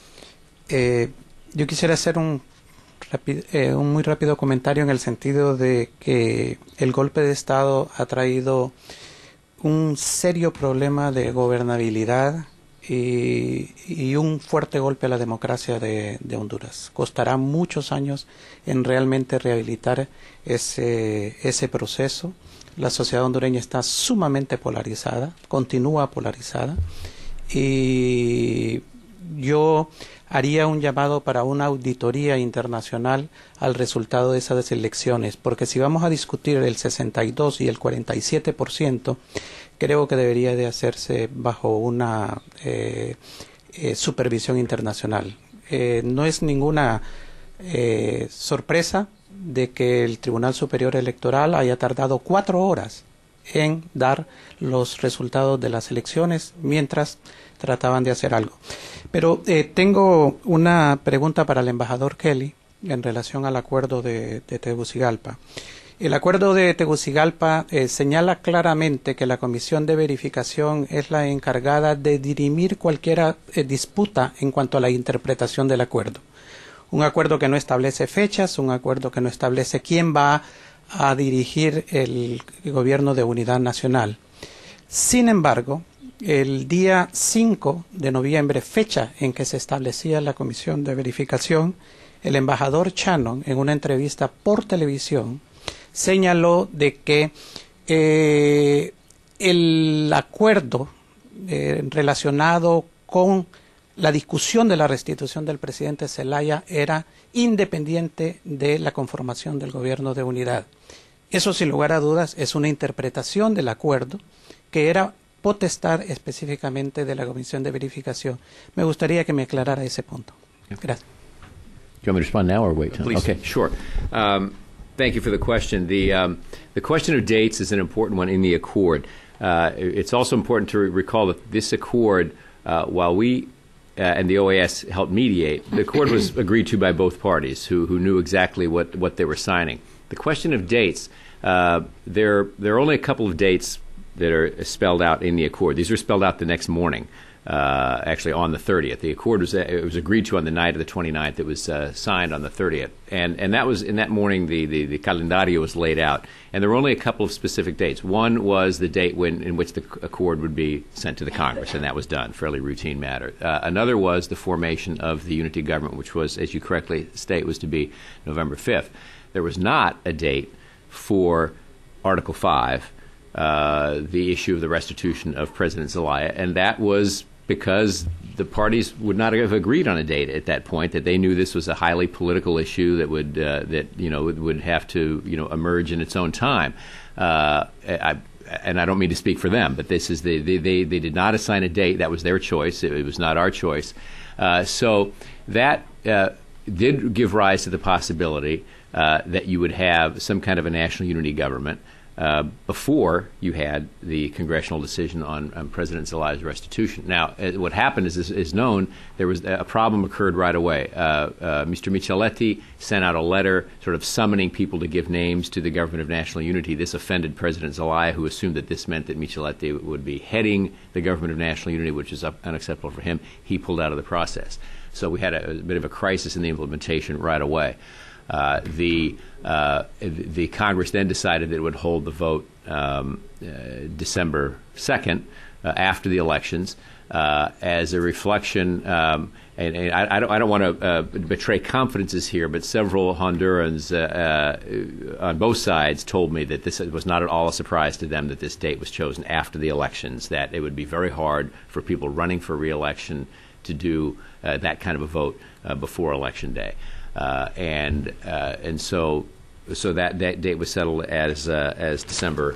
Yo quisiera hacer un muy rápido comentario en el sentido de que el golpe de Estado ha traído un serio problema de gobernabilidad y un fuerte golpe a la democracia de Honduras. Costará muchos años en realmente rehabilitar ese proceso. La sociedad hondureña está sumamente polarizada, continúa polarizada, y yo haría un llamado para una auditoría internacional al resultado de esas elecciones, porque si vamos a discutir el 62 y el 47%, creo que debería de hacerse bajo una supervisión internacional. No es ninguna sorpresa de que el Tribunal Superior Electoral haya tardado 4 horas en dar los resultados de las elecciones mientras trataban de hacer algo. Pero tengo una pregunta para el embajador Kelly en relación al acuerdo de Tegucigalpa. El acuerdo de Tegucigalpa señala claramente que la Comisión de Verificación es la encargada de dirimir cualquier disputa en cuanto a la interpretación del acuerdo. Un acuerdo que no establece fechas, un acuerdo que no establece quién va a dirigir el gobierno de unidad nacional. Sin embargo, el día 5 de noviembre, fecha en que se establecía la Comisión de Verificación, el embajador Shannon, en una entrevista por televisión, señaló de que el acuerdo relacionado con la discusión de la restitución del presidente Zelaya era independiente de la conformación del gobierno de unidad. Eso, sin lugar a dudas, es una interpretación del acuerdo que era potestad específicamente de la Comisión de Verificación. Me gustaría que me aclarara ese punto. Gracias. Do you want me to respond now or wait? Please. Okay, sure. Thank you for the question. The question of dates is an important one in the accord. It's also important to recall that this accord, while we and the OAS helped mediate, the accord was agreed to by both parties who knew exactly what they were signing. The question of dates, there are only a couple of dates that are spelled out in the accord. These are spelled out the next morning, actually on the 30th. The accord was agreed to on the night of the 29th. It was signed on the 30th. And that was, in that morning, the calendario was laid out. And there were only a couple of specific dates. One was the date in which the accord would be sent to the Congress, and that was done, fairly routine matter. Another was the formation of the unity government, which was, as you correctly state, was to be November 5th. There was not a date for Article 5, the issue of the restitution of President Zelaya, and that was because the parties would not have agreed on a date at that point, that they knew this was a highly political issue that would would have to emerge in its own time. And I don't mean to speak for them, but this is they did not assign a date. That was their choice. It was not our choice. So that did give rise to the possibility that you would have some kind of a national unity government before you had the congressional decision on President Zelaya's restitution. Now, what happened is known. There was a problem occurred right away. Mr. Micheletti sent out a letter sort of summoning people to give names to the government of national unity. This offended President Zelaya, who assumed that this meant that Micheletti would be heading the government of national unity, which is unacceptable for him. He pulled out of the process. So we had a bit of a crisis in the implementation right away. The Congress then decided that it would hold the vote December 2nd after the elections as a reflection. And I don't want to betray confidences here, but several Hondurans on both sides told me that this was not at all a surprise to them that this date was chosen after the elections, that it would be very hard for people running for re-election to do that kind of a vote before Election Day. And so that date was settled as December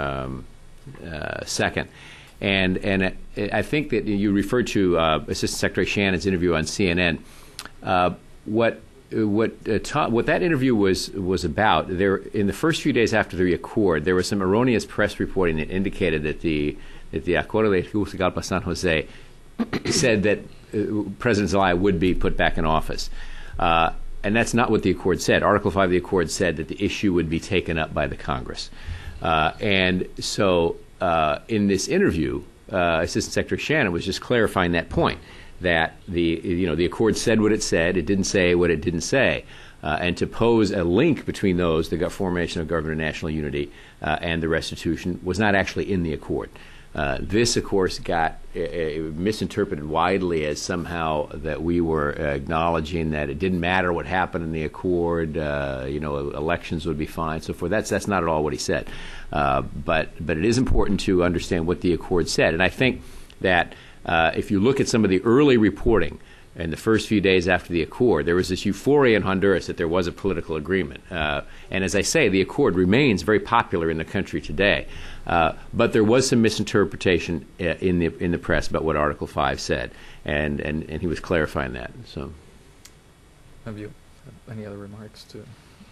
2nd. And I think that you referred to Assistant Secretary Shannon's interview on CNN. What that interview was about, there in the first few days after the accord, there was some erroneous press reporting that indicated that the Acuerdo de Tegucigalpa San Jose said that President Zelaya would be put back in office. And that's not what the accord said. Article 5 of the accord said that the issue would be taken up by the Congress. And so in this interview, Assistant Secretary Shannon was just clarifying that point, that the accord said what it said, it didn't say what it didn't say. And to pose a link between those, the formation of government of national unity and the restitution, was not actually in the accord. This, of course, got misinterpreted widely as somehow that we were acknowledging that it didn't matter what happened in the accord, elections would be fine, so forth. That's not at all what he said. But it is important to understand what the accord said. And I think that if you look at some of the early reporting, in the first few days after the accord, there was this euphoria in Honduras that there was a political agreement. And as I say, the accord remains very popular in the country today. But there was some misinterpretation in the press about what Article 5 said, and he was clarifying that. So, have you any other remarks to?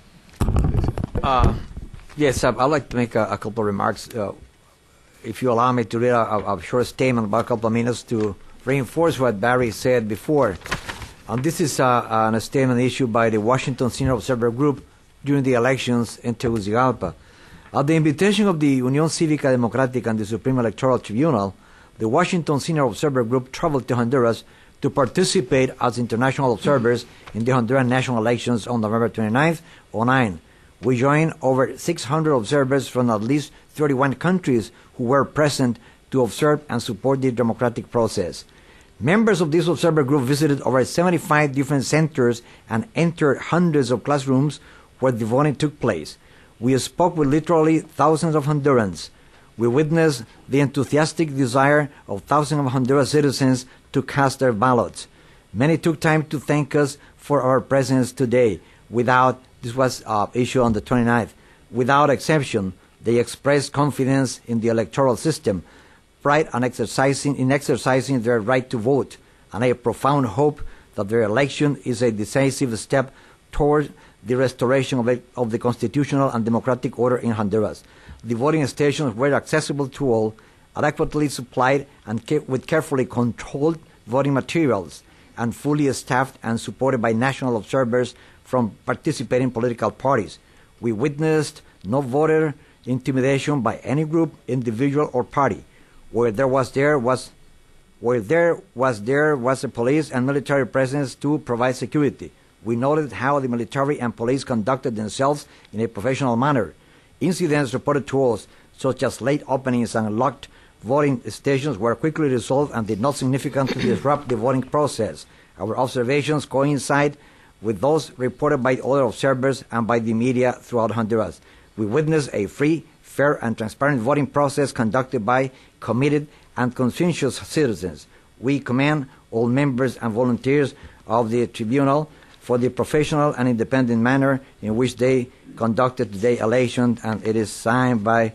Yes, I'd like to make a couple of remarks. If you allow me to read a short statement about a couple of minutes to reinforce what Barry said before. This is a statement issued by the Washington Senior Observer Group during the elections in Tegucigalpa. At the invitation of the Unión Cívica Democrática and the Supreme Electoral Tribunal, the Washington Senior Observer Group traveled to Honduras to participate as international observers in the Honduran national elections on November 29th, 2009. We joined over 600 observers from at least 31 countries who were present to observe and support the democratic process. Members of this observer group visited over 75 different centers and entered hundreds of classrooms where the voting took place. We spoke with literally thousands of Hondurans. We witnessed the enthusiastic desire of thousands of Honduras citizens to cast their ballots. Many took time to thank us for our presence today. This was issued on the 29th. Without exception, they expressed confidence in the electoral system, pride in exercising their right to vote, and a profound hope that their election is a decisive step toward the restoration of the constitutional and democratic order in Honduras. The voting stations were accessible to all, adequately supplied, and with carefully controlled voting materials, and fully staffed and supported by national observers from participating political parties. We witnessed no voter intimidation by any group, individual, or party. Where there was a police and military presence to provide security. We noted how the military and police conducted themselves in a professional manner. Incidents reported to us, such as late openings and locked voting stations, were quickly resolved and did not significantly disrupt the voting process. Our observations coincide with those reported by other observers and by the media throughout Honduras. We witnessed a free, fair, and transparent voting process conducted by committed and conscientious citizens. We commend all members and volunteers of the tribunal for the professional and independent manner in which they conducted today's election, and it is signed by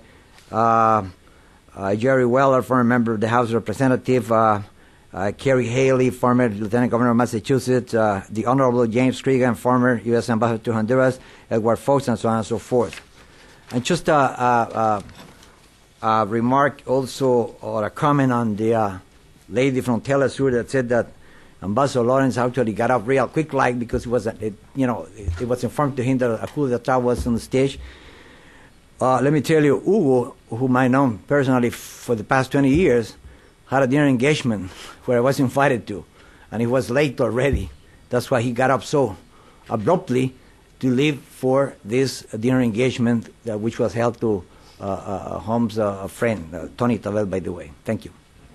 Jerry Weller, former member of the House of Representatives, Kerry Haley, former Lieutenant Governor of Massachusetts, the Honorable James Cregan, former U.S. Ambassador to Honduras, Edward Fox, and so on and so forth. And just a remark also, or a comment on the lady from Telesur that said that Ambassador Lawrence actually got up real quick, because it was informed to him that a coup d'etat was on the stage. Let me tell you, Hugo, whom I know personally for the past 20 years, had a dinner engagement where I was invited to, and he was late already. That's why he got up so abruptly to leave for this dinner engagement, which was held to Holmes' friend, Tony Tavel, by the way. Thank you.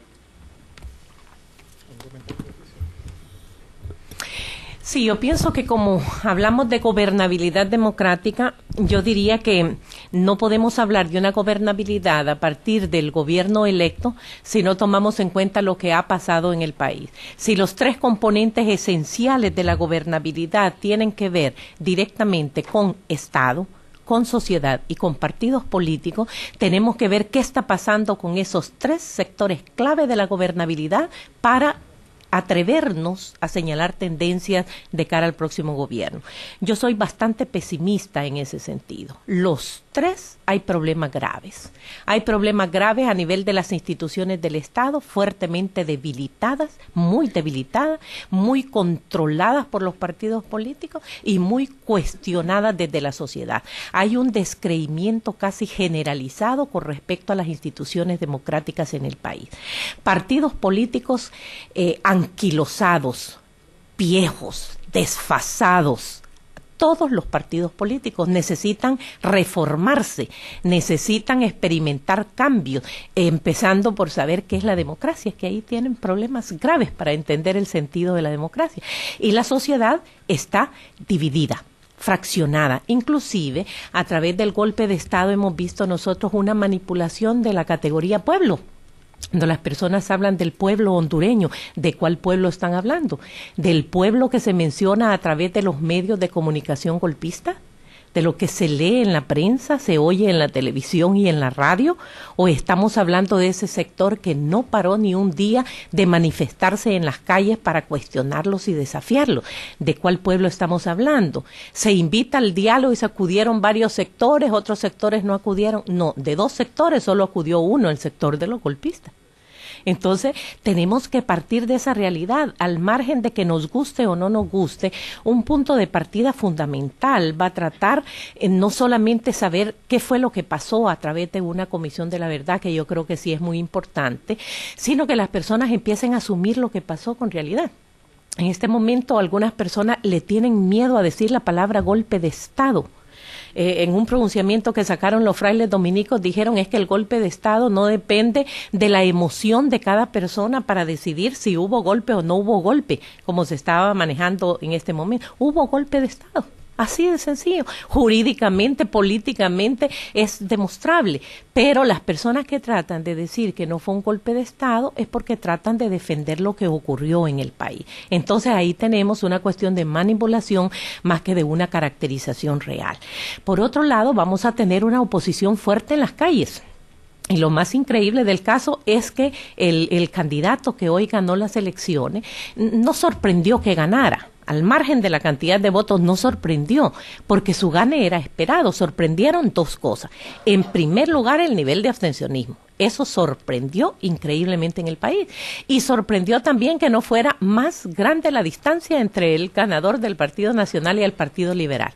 Sí, yo pienso que como hablamos de gobernabilidad democrática, yo diría que no podemos hablar de una gobernabilidad a partir del gobierno electo si no tomamos en cuenta lo que ha pasado en el país. Si los tres componentes esenciales de la gobernabilidad tienen que ver directamente con Estado, con sociedad y con partidos políticos, tenemos que ver qué está pasando con esos tres sectores clave de la gobernabilidad para atrevernos a señalar tendencias de cara al próximo gobierno. Yo soy bastante pesimista en ese sentido. Los tres hay problemas graves. Hay problemas graves a nivel de las instituciones del Estado, fuertemente debilitadas, muy controladas por los partidos políticos y muy cuestionadas desde la sociedad. Hay un descreimiento casi generalizado con respecto a las instituciones democráticas en el país. Partidos políticos anquilosados, viejos, desfasados. Todos los partidos políticos necesitan reformarse, necesitan experimentar cambios, empezando por saber qué es la democracia, que ahí tienen problemas graves para entender el sentido de la democracia. Y la sociedad está dividida, fraccionada. Inclusive, a través del golpe de Estado hemos visto nosotros una manipulación de la categoría pueblo. Cuando las personas hablan del pueblo hondureño, ¿de cuál pueblo están hablando? ¿Del pueblo que se menciona a través de los medios de comunicación golpista? ¿De lo que se lee en la prensa, se oye en la televisión y en la radio? ¿O estamos hablando de ese sector que no paró ni un día de manifestarse en las calles para cuestionarlos y desafiarlos? ¿De cuál pueblo estamos hablando? ¿Se invita al diálogo y se acudieron varios sectores, otros sectores no acudieron? No, de 2 sectores solo acudió uno, el sector de los golpistas. Entonces, tenemos que partir de esa realidad, al margen de que nos guste o no nos guste. Un punto de partida fundamental va a tratar no solamente saber qué fue lo que pasó a través de una comisión de la verdad, que yo creo que sí es muy importante, sino que las personas empiecen a asumir lo que pasó con realidad. En este momento, algunas personas le tienen miedo a decir la palabra golpe de Estado. En un pronunciamiento que sacaron los frailes dominicos dijeron es que el golpe de Estado no depende de la emoción de cada persona para decidir si hubo golpe o no hubo golpe, como se estaba manejando en este momento. Hubo golpe de Estado. Así de sencillo. Jurídicamente, políticamente es demostrable. Pero las personas que tratan de decir que no fue un golpe de Estado es porque tratan de defender lo que ocurrió en el país. Entonces ahí tenemos una cuestión de manipulación más que de una caracterización real. Por otro lado, vamos a tener una oposición fuerte en las calles. Y lo más increíble del caso es que el candidato que hoy ganó las elecciones no sorprendió que ganara. Al margen de la cantidad de votos, no sorprendió, porque su gane era esperado. Sorprendieron 2 cosas. En primer lugar, el nivel de abstencionismo. Eso sorprendió increíblemente en el país. Y sorprendió también que no fuera más grande la distancia entre el ganador del Partido Nacional y el Partido Liberal.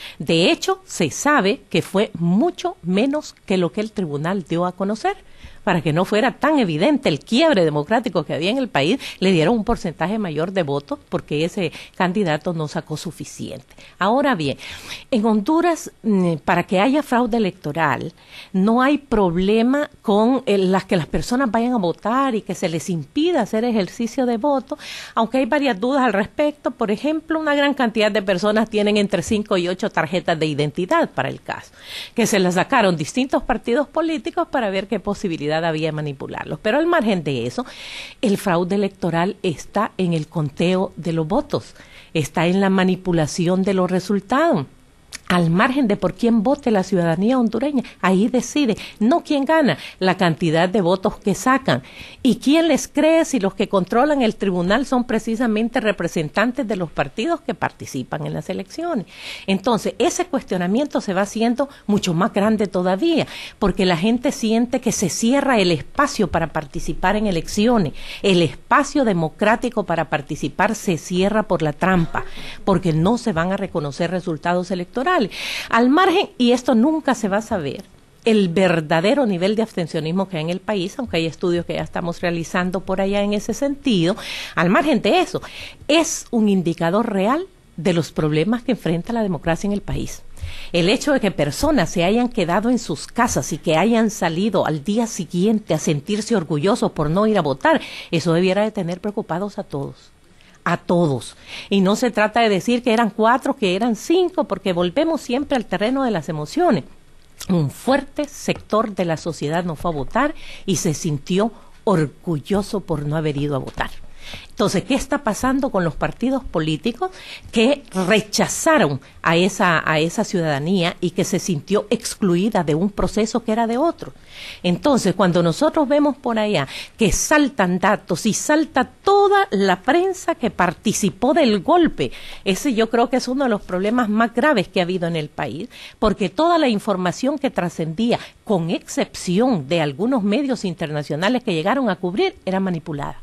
De hecho, se sabe que fue mucho menos que lo que el tribunal dio a conocer. Para que no fuera tan evidente el quiebre democrático que había en el país, le dieron un porcentaje mayor de votos porque ese candidato no sacó suficiente. Ahora bien, en Honduras, para que haya fraude electoral, no hay problema con las que las personas vayan a votar y que se les impida hacer ejercicio de voto, aunque hay varias dudas al respecto. Por ejemplo, una gran cantidad de personas tienen entre 5 y 8 tarjetas de identidad para el caso, que se las sacaron distintos partidos políticos para ver qué posibilidad había de manipularlos. Pero al margen de eso, el fraude electoral está en el conteo de los votos, está en la manipulación de los resultados. Al margen de por quién vote la ciudadanía hondureña, ahí decide, no quién gana, la cantidad de votos que sacan. ¿Y quién les cree si los que controlan el tribunal son precisamente representantes de los partidos que participan en las elecciones? Entonces, ese cuestionamiento se va haciendo mucho más grande todavía, porque la gente siente que se cierra el espacio para participar en elecciones. El espacio democrático para participar se cierra por la trampa, porque no se van a reconocer resultados electorales. Al margen, y esto nunca se va a saber, el verdadero nivel de abstencionismo que hay en el país, aunque hay estudios que ya estamos realizando por allá en ese sentido, al margen de eso, es un indicador real de los problemas que enfrenta la democracia en el país. El hecho de que personas se hayan quedado en sus casas y que hayan salido al día siguiente a sentirse orgullosos por no ir a votar, eso debiera de tener preocupados a todos. A todos. Y no se trata de decir que eran 4, que eran 5, porque volvemos siempre al terreno de las emociones. Un fuerte sector de la sociedad no fue a votar y se sintió orgulloso por no haber ido a votar. Entonces, ¿qué está pasando con los partidos políticos que rechazaron a esa ciudadanía y que se sintió excluida de un proceso que era de otro? Entonces, cuando nosotros vemos por allá que saltan datos y salta toda la prensa que participó del golpe, ese yo creo que es uno de los problemas más graves que ha habido en el país, porque toda la información que trascendía, con excepción de algunos medios internacionales que llegaron a cubrir, era manipulada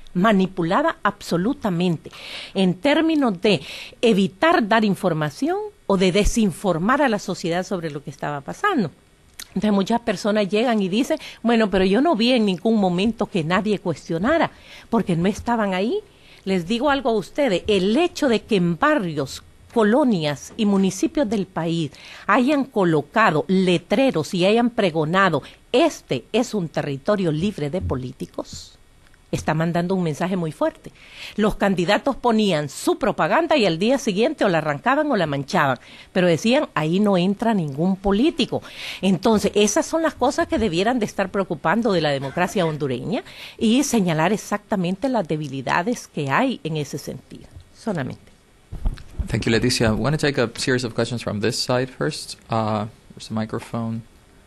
absolutamente, en términos de evitar dar información o de desinformar a la sociedad sobre lo que estaba pasando. Entonces muchas personas llegan y dicen, bueno, pero yo no vi en ningún momento que nadie cuestionara, porque no estaban ahí. Les digo algo a ustedes, el hecho de que en barrios, colonias y municipios del país hayan colocado letreros y hayan pregonado, este es un territorio libre de políticos, está mandando un mensaje muy fuerte. Los candidatos ponían su propaganda y al día siguiente o la arrancaban o la manchaban, pero decían, ahí no entra ningún político. Entonces, esas son las cosas que debieran de estar preocupando de la democracia hondureña y señalar exactamente las debilidades que hay en ese sentido, solamente. Thank you, Leticia. I want to take a series of questions from this side first. There's a microphone.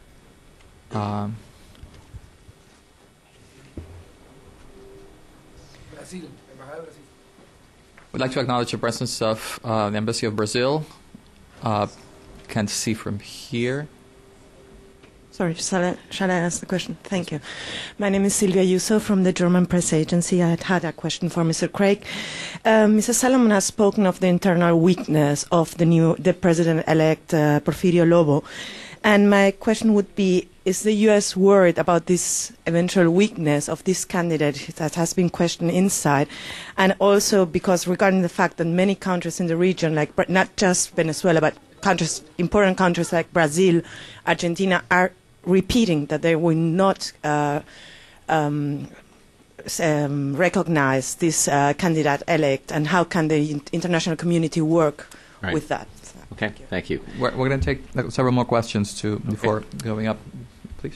We'd like to acknowledge the presence of the Embassy of Brazil. Can't see from here. Sorry, shall I ask the question? Thank you. My name is Silvia Yuso from the German press agency. I had a question for Mr. Craig. Mr. Salomon has spoken of the internal weakness of the president-elect Porfirio Lobo. And my question would be, is the U.S. worried about this eventual weakness of this candidate that has been questioned inside? And also because regarding the fact that many countries in the region, like not just Venezuela, but important countries like Brazil, Argentina, are repeating that they will not recognize this candidate-elect, and how can the international community work with that? Okay, thank you. We're going to take several more questions before going up, please.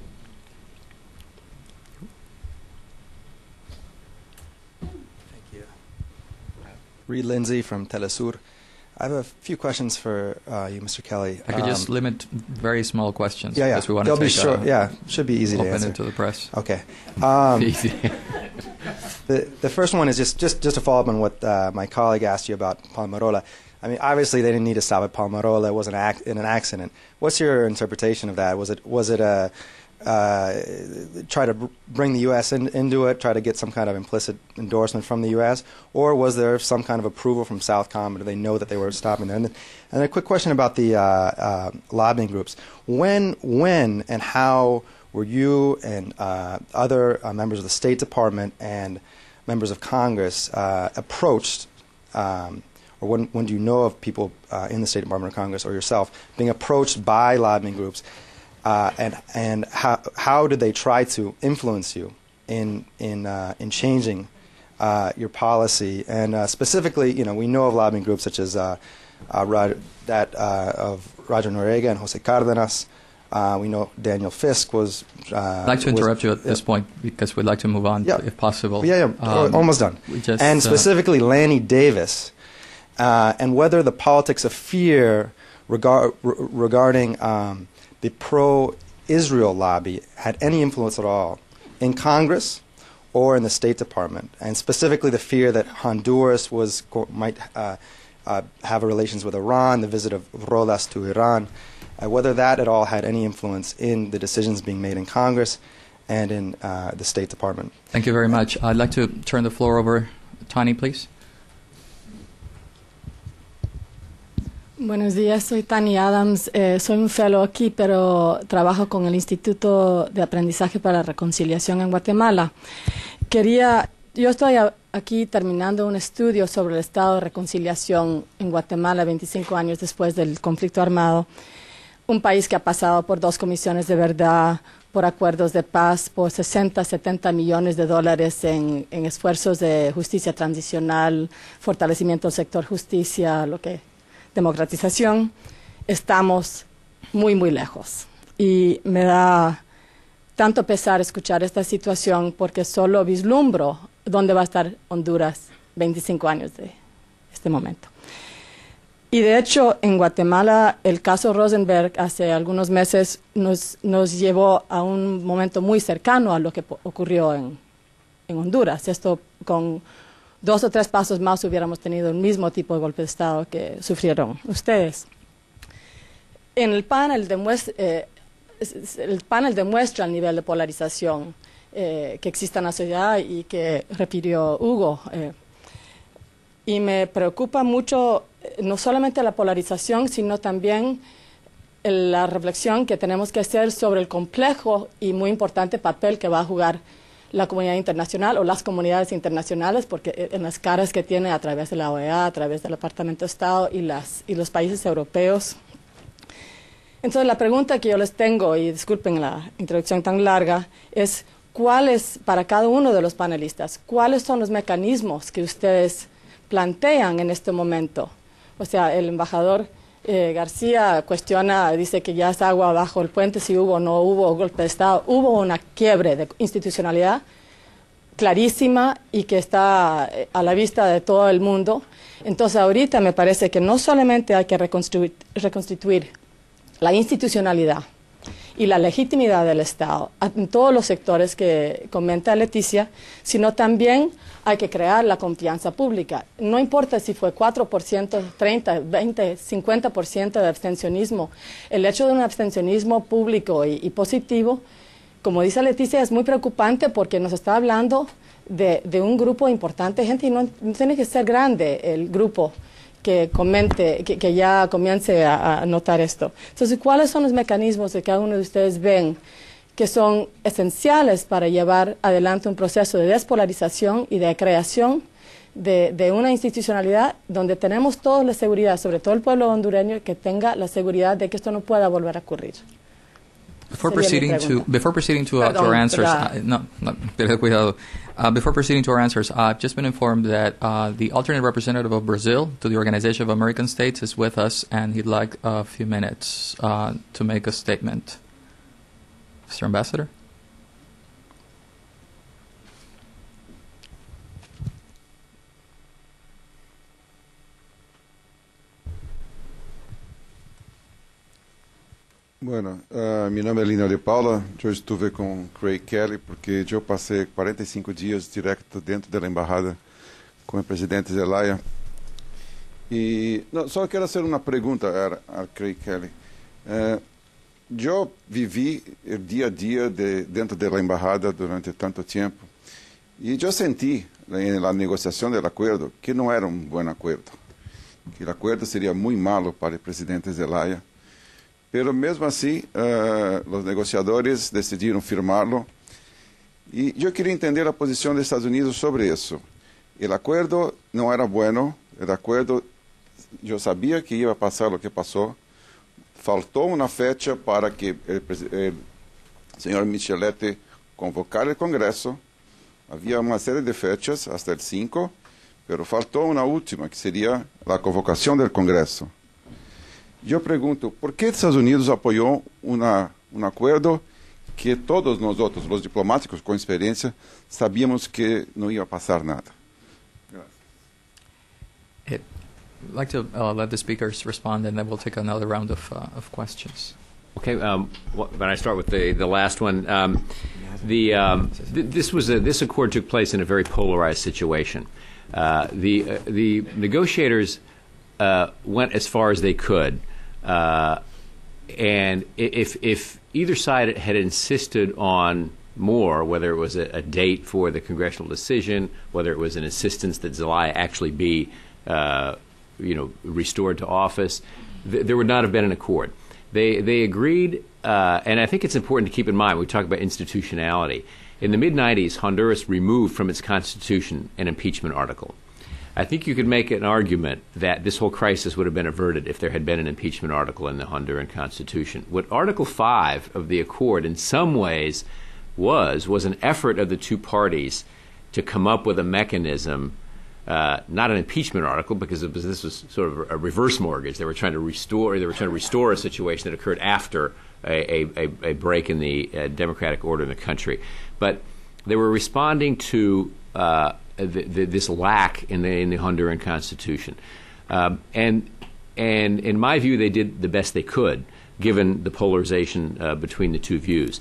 Thank you. Reed Lindsay from Telesur. I have a few questions for you, Mr. Kelly. I could just limit very small questions. Yeah. Because we want They'll to be take short. Yeah, should be easy to open answer. it to the press. Okay. Easy. The first one is just to follow up on what my colleague asked you about Palmarola. I mean, obviously they didn't need to stop at Palmarola. It was in an accident. What's your interpretation of that? Was it a try to bring the U.S. into it, try to get some kind of implicit endorsement from the U.S., or was there some kind of approval from Southcom, or do they know that they were stopping there? And a quick question about the lobbying groups. When and how were you and other members of the State Department and members of Congress approached, or when do you know of people in the State Department or Congress or yourself being approached by lobbying groups? And how did they try to influence you in changing your policy? And specifically, we know of lobbying groups such as of Roger Noriega and Jose Cardenas. We know Daniel Fisk was. I'd like to interrupt you at this point because we'd like to move on, if possible. Yeah, almost done. And specifically, Lanny Davis, and whether the politics of fear regarding the pro-Israel lobby had any influence at all in Congress or in the State Department, and specifically the fear that Honduras might have relations with Iran, the visit of Rodas to Iran, whether that at all had any influence in the decisions being made in Congress and in the State Department. Thank you very much. I'd like to turn the floor over. Tani, please. Buenos días, soy Tani Adams. Soy un fellow aquí, pero trabajo con el Instituto de Aprendizaje para la Reconciliación en Guatemala. Yo estoy aquí terminando un estudio sobre el estado de reconciliación en Guatemala 25 años después del conflicto armado. Un país que ha pasado por 2 comisiones de verdad, por acuerdos de paz, por 60, 70 millones de dólares en esfuerzos de justicia transicional, fortalecimiento del sector justicia, democratización. Estamos muy, muy lejos. Y me da tanto pesar escuchar esta situación porque solo vislumbro dónde va a estar Honduras 25 años de este momento. Y de hecho, en Guatemala, el caso Rosenberg hace algunos meses nos llevó a un momento muy cercano a lo que ocurrió en Honduras. Esto con 2 o 3 pasos más hubiéramos tenido el mismo tipo de golpe de Estado que sufrieron ustedes. En el panel demuestra el nivel de polarización que existe en la sociedad y que refirió Hugo. Y me preocupa mucho no solamente la polarización, sino también la reflexión que tenemos que hacer sobre el complejo y muy importante papel que va a jugar la comunidad internacional o las comunidades internacionales, porque en las caras que tiene a través de la OEA, a través del Departamento de Estado y los países europeos. Entonces la pregunta que yo les tengo, y disculpen la introducción tan larga, es ¿cuáles, para cada uno de los panelistas, cuáles son los mecanismos que ustedes plantean en este momento? O sea, el embajador García cuestiona, dice que ya está agua bajo el puente, si hubo o no hubo golpe de Estado. Hubo una quiebre de institucionalidad clarísima y que está a la vista de todo el mundo. Entonces, ahorita me parece que no solamente hay que reconstituir la institucionalidad y la legitimidad del Estado en todos los sectores que comenta Leticia, sino también hay que crear la confianza pública. No importa si fue 4%, 30, 20, 50% de abstencionismo. El hecho de un abstencionismo público y positivo, como dice Leticia, es muy preocupante porque nos está hablando de un grupo importante de gente y no tiene que ser grande el grupo que comente, que ya comience a notar esto. Entonces, ¿cuáles son los mecanismos que cada uno de ustedes ven que son esenciales para llevar adelante un proceso de despolarización y de creación de una institucionalidad donde tenemos todos la seguridad, sobre todo el pueblo hondureño, que tenga la seguridad de que esto no pueda volver a ocurrir? Before proceeding to our answers, before proceeding to our answers, I've just been informed that the alternate representative of Brazil to the Organization of American States is with us, and he'd like a few minutes to make a statement. Mr. Ambassador? Bueno, mi nombre es Lina de Paula. Yo estuve con Craig Kelly porque yo pasé 45 días directo dentro de la embajada con el presidente Zelaya. Y no, solo quiero hacer una pregunta a Craig Kelly. Yo viví el día a día dentro de la embajada durante tanto tiempo y yo sentí en la negociación del acuerdo que no era un buen acuerdo, que el acuerdo sería muy malo para el presidente Zelaya. Pero mesmo assim, os negociadores decidiram firmá-lo. E eu queria entender a posição dos Estados Unidos sobre isso. O acordo não era bueno, o acordo, eu sabia que ia passar o que passou. Faltou uma fecha para que o senhor Micheletti convocar o Congresso. Havia uma série de fechas, até el 5, mas faltou uma última, que seria a convocação do Congresso. Eu pergunto, por que Estados Unidos apoiou um acordo que todos nós outros, os diplomáticos com experiência, sabíamos que não ia passar nada? I'd like to let the speakers respond, and then we'll take another round of questions. Okay, when I start with the last one, this accord took place in a very polarized situation. The negotiators went as far as they could, and if either side had insisted on more, whether it was a date for the congressional decision, whether it was an insistence that Zelaya actually be restored to office, there would not have been an accord. They agreed, and I think it's important to keep in mind, we talk about institutionality. In the mid-90s, Honduras removed from its constitution an impeachment article. I think you could make an argument that this whole crisis would have been averted if there had been an impeachment article in the Honduran Constitution. What Article 5 of the Accord in some ways was an effort of the two parties to come up with a mechanism, not an impeachment article, because this was sort of a reverse mortgage. They were trying to restore a situation that occurred after a break in the democratic order in the country. But they were responding to this lack in the Honduran Constitution. And in my view, they did the best they could, given the polarization between the two views.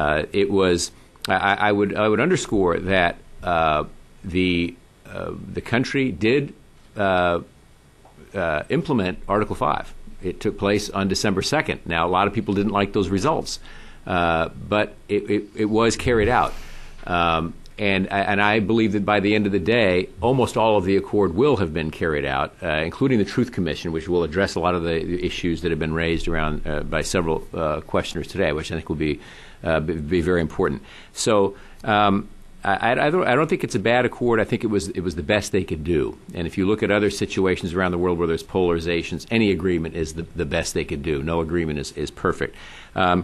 I would underscore that the country did implement Article 5. It took place on December 2nd. Now, a lot of people didn't like those results, but it was carried out. And I believe that by the end of the day, almost all of the accord will have been carried out, including the Truth Commission, which will address a lot of the issues that have been raised around by several questioners today, which I think will be very important. So I don't think it's a bad accord. I think it was the best they could do. And if you look at other situations around the world where there's polarizations, any agreement is the best they could do. No agreement is perfect.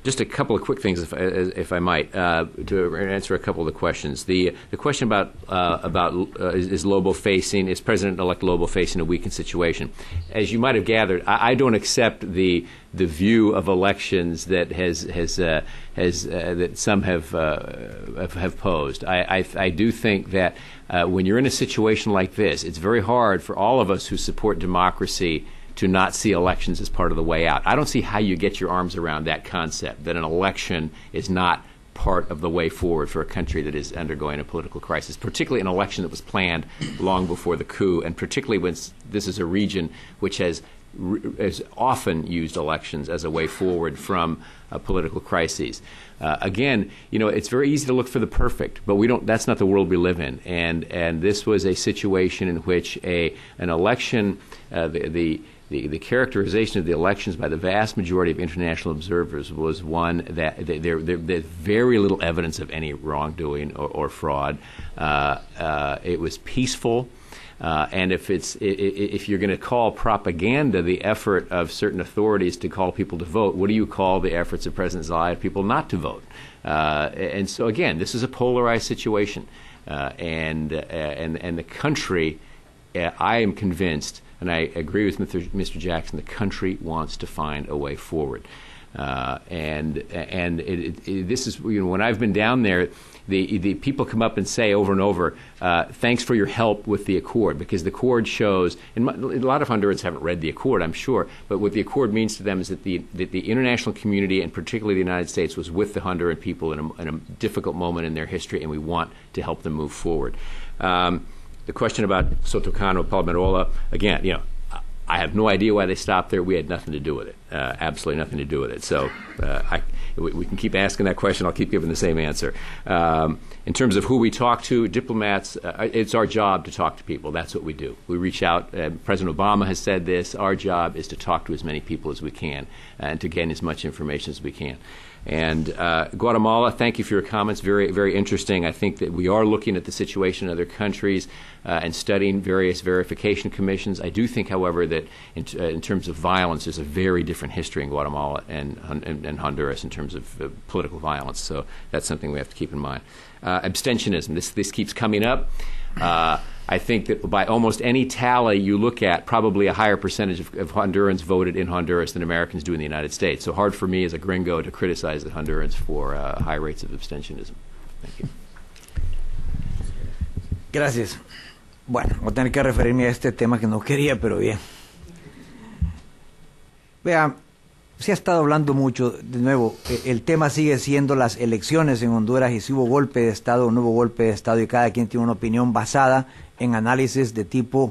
Just a couple of quick things, if I might, to answer a couple of the questions. The question about is Lobo facing, is President-elect Lobo facing a weakened situation? As you might have gathered, I don't accept the view of elections that that some have posed. I do think that when you're in a situation like this, it's very hard for all of us who support democracy to not see elections as part of the way out. I don't see how you get your arms around that concept, that an election is not part of the way forward for a country that is undergoing a political crisis, particularly an election that was planned long before the coup, and particularly when this is a region which has often used elections as a way forward from political crises. Again, it's very easy to look for the perfect, but that's not the world we live in. And this was a situation in which an election, the characterization of the elections by the vast majority of international observers was one that there's very little evidence of any wrongdoing or fraud. It was peaceful. And if you're going to call propaganda the effort of certain authorities to call people to vote, what do you call the efforts of President Zelaya people not to vote? And so again, this is a polarized situation, and the country, I am convinced, and I agree with Mr. Jackson, the country wants to find a way forward. This is, when I've been down there, the people come up and say over and over, thanks for your help with the accord, because the accord shows, and a lot of Hondurans haven't read the accord, I'm sure, but what the accord means to them is that the international community, and particularly the United States, was with the Honduran people in a difficult moment in their history, and we want to help them move forward. The question about Sotocano, Palmerola, again, I have no idea why they stopped there. We had nothing to do with it, absolutely nothing to do with it. So we can keep asking that question. I'll keep giving the same answer. In terms of who we talk to, diplomats, it's our job to talk to people. That's what we do. We reach out. President Obama has said this. Our job is to talk to as many people as we can and to gain as much information as we can. And Guatemala, thank you for your comments. Very, very interesting. I think that we are looking at the situation in other countries and studying various verification commissions. I do think, however, that in terms of violence, there's a very different history in Guatemala and Honduras in terms of political violence. So that's something we have to keep in mind. Abstentionism. This keeps coming up. I think that by almost any tally you look at, probably a higher percentage of Hondurans voted in Honduras than Americans do in the United States. So hard for me as a gringo to criticize the Hondurans for high rates of abstentionism. Thank you. Gracias. Bueno, voy a tener que referirme a este tema que no quería, pero bien. Vea, se ha estado hablando mucho, de nuevo, el tema sigue siendo las elecciones en Honduras y si hubo golpe de Estado o no hubo golpe de Estado, y cada quien tiene una opinión basada en análisis de tipo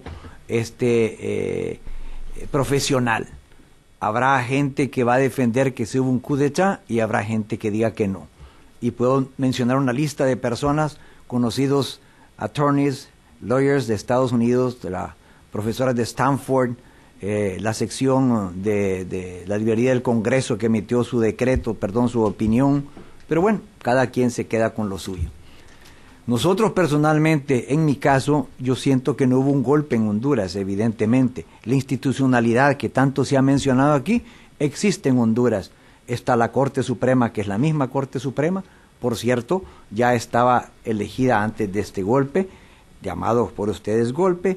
profesional. Habrá gente que va a defender que se hubo un coup d'état y habrá gente que diga que no. Y puedo mencionar una lista de personas, conocidos attorneys, lawyers de Estados Unidos, de la profesora de Stanford, la sección de la librería del Congreso que emitió su decreto, su opinión, pero bueno, cada quien se queda con lo suyo. Nosotros personalmente, en mi caso, yo siento que no hubo un golpe en Honduras, evidentemente. La institucionalidad que tanto se ha mencionado aquí existe en Honduras. Está la Corte Suprema, que es la misma Corte Suprema, por cierto, ya estaba elegida antes de este golpe, llamado por ustedes golpe.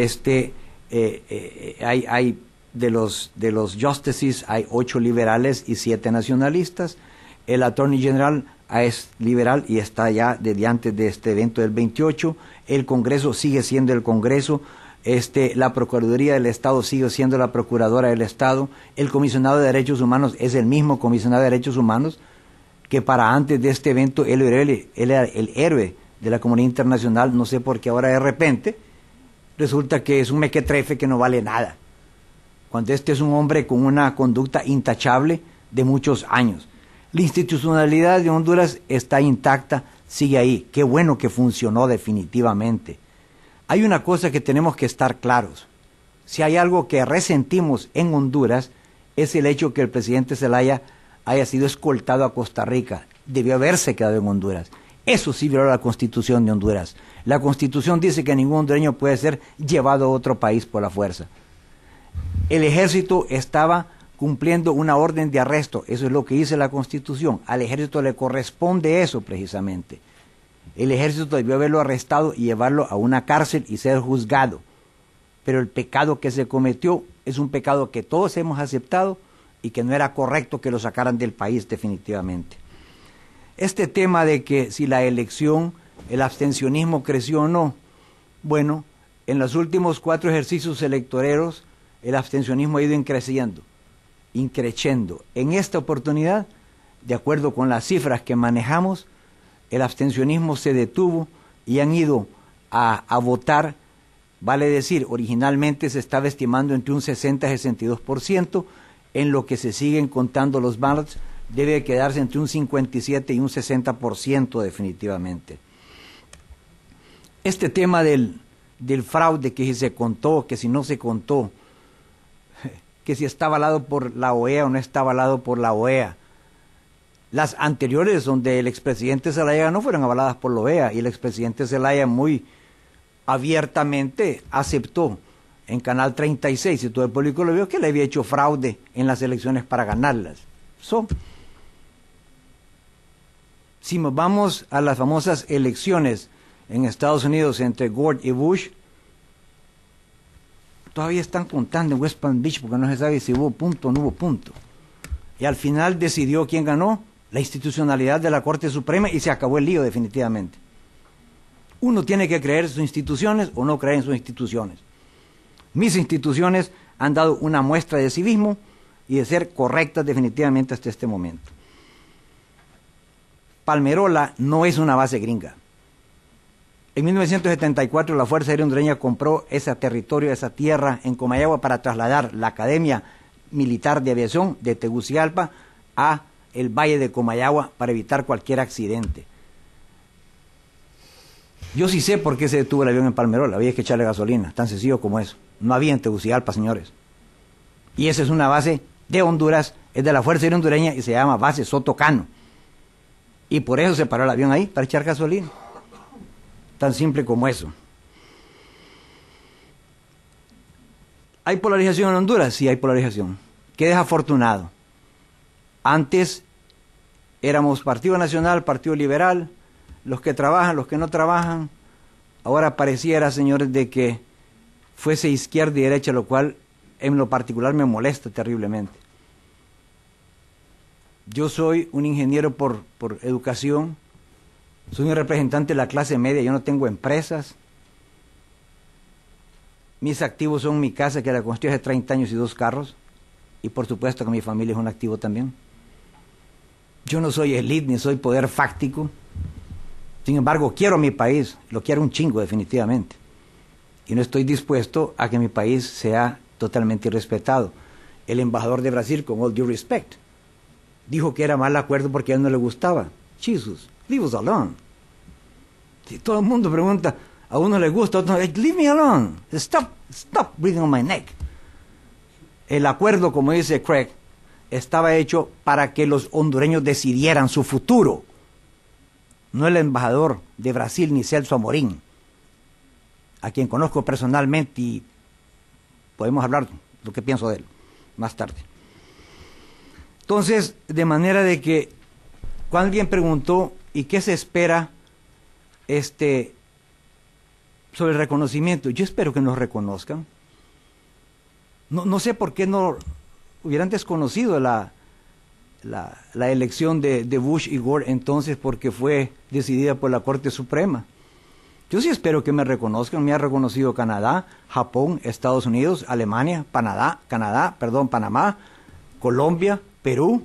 Hay de los justices hay 8 liberales y 7 nacionalistas. El Attorney General es liberal y está ya desde antes de este evento del 28. El Congreso sigue siendo el Congreso. La Procuraduría del Estado sigue siendo la Procuradora del Estado. El Comisionado de Derechos Humanos es el mismo Comisionado de Derechos Humanos que para antes de este evento él era el héroe de la comunidad internacional. No sé por qué ahora de repente resulta que es un mequetrefe que no vale nada, cuando es un hombre con una conducta intachable de muchos años. La institucionalidad de Honduras está intacta, sigue ahí. Qué bueno que funcionó definitivamente. Hay una cosa que tenemos que estar claros. Si hay algo que resentimos en Honduras, es el hecho que el presidente Zelaya haya sido escoltado a Costa Rica. Debió haberse quedado en Honduras. Eso sí violó la Constitución de Honduras. La Constitución dice que ningún hondureño puede ser llevado a otro país por la fuerza. El ejército estaba cumpliendo una orden de arresto. Eso es lo que dice la Constitución. Al ejército le corresponde eso precisamente. El ejército debió haberlo arrestado y llevarlo a una cárcel y ser juzgado. Pero el pecado que se cometió es un pecado que todos hemos aceptado y que no era correcto que lo sacaran del país definitivamente. Este tema de que si la elección, el abstencionismo creció o no, bueno, en los últimos 4 ejercicios electoreros el abstencionismo ha ido increciendo. En esta oportunidad, de acuerdo con las cifras que manejamos, el abstencionismo se detuvo y han ido a votar, vale decir, originalmente se estaba estimando entre un 60 y 62%, en lo que se siguen contando los ballots, debe quedarse entre un 57 y un 60% definitivamente. Este tema del fraude, que si se contó, que si no se contó, que si está avalado por la OEA o no está avalado por la OEA. Las anteriores, donde el expresidente Zelaya no fueron avaladas por la OEA, y el expresidente Zelaya muy abiertamente aceptó en Canal 36, y todo el público lo vio, que le había hecho fraude en las elecciones para ganarlas. Si nos vamos a las famosas elecciones en Estados Unidos entre Gore y Bush, todavía están contando en West Palm Beach porque no se sabe si hubo punto o no hubo punto. Y al final decidió quién ganó, la institucionalidad de la Corte Suprema, y se acabó el lío definitivamente. Uno tiene que creer en sus instituciones o no creer en sus instituciones. Mis instituciones han dado una muestra de civismo y de ser correctas definitivamente hasta este momento. Palmerola no es una base gringa. En 1974 la Fuerza Aérea Hondureña compró ese territorio, esa tierra en Comayagua para trasladar la Academia Militar de Aviación de Tegucigalpa a el Valle de Comayagua para evitar cualquier accidente. Yo sí sé por qué se detuvo el avión en Palmerola, había que echarle gasolina, tan sencillo como eso. No había en Tegucigalpa, señores. Y esa es una base de Honduras, es de la Fuerza Aérea Hondureña y se llama Base Soto Cano. Y por eso se paró el avión ahí, para echar gasolina. Tan simple como eso. ¿Hay polarización en Honduras? Sí, hay polarización. Qué desafortunado. Antes éramos Partido Nacional, Partido Liberal, los que trabajan, los que no trabajan. Ahora pareciera, señores, de que fuese izquierda y derecha, lo cual en lo particular me molesta terriblemente. Yo soy un ingeniero por educación, soy un representante de la clase media, yo no tengo empresas. Mis activos son mi casa, que la construí hace 30 años, y 2 carros, y por supuesto que mi familia es un activo también. Yo no soy élite ni soy poder fáctico. Sin embargo, quiero a mi país, lo quiero un chingo definitivamente. Y no estoy dispuesto a que mi país sea totalmente irrespetado. El embajador de Brasil, con all due respect, dijo que era mal acuerdo porque a él no le gustaba. Jesus, leave us alone. Si todo el mundo pregunta, a uno le gusta, a otro no, leave me alone. Stop breathing on my neck. El acuerdo, como dice Craig, estaba hecho para que los hondureños decidieran su futuro. No el embajador de Brasil ni Celso Amorín, a quien conozco personalmente y podemos hablar lo que pienso de él más tarde. Entonces, de manera de que cuando alguien preguntó ¿y qué se espera sobre el reconocimiento? Yo espero que nos reconozcan. No sé por qué no hubieran desconocido la elección de Bush y Gore entonces, porque fue decidida por la Corte Suprema. Yo sí espero que me reconozcan. Me ha reconocido Canadá, Japón, Estados Unidos, Alemania, Panamá, Colombia, Perú.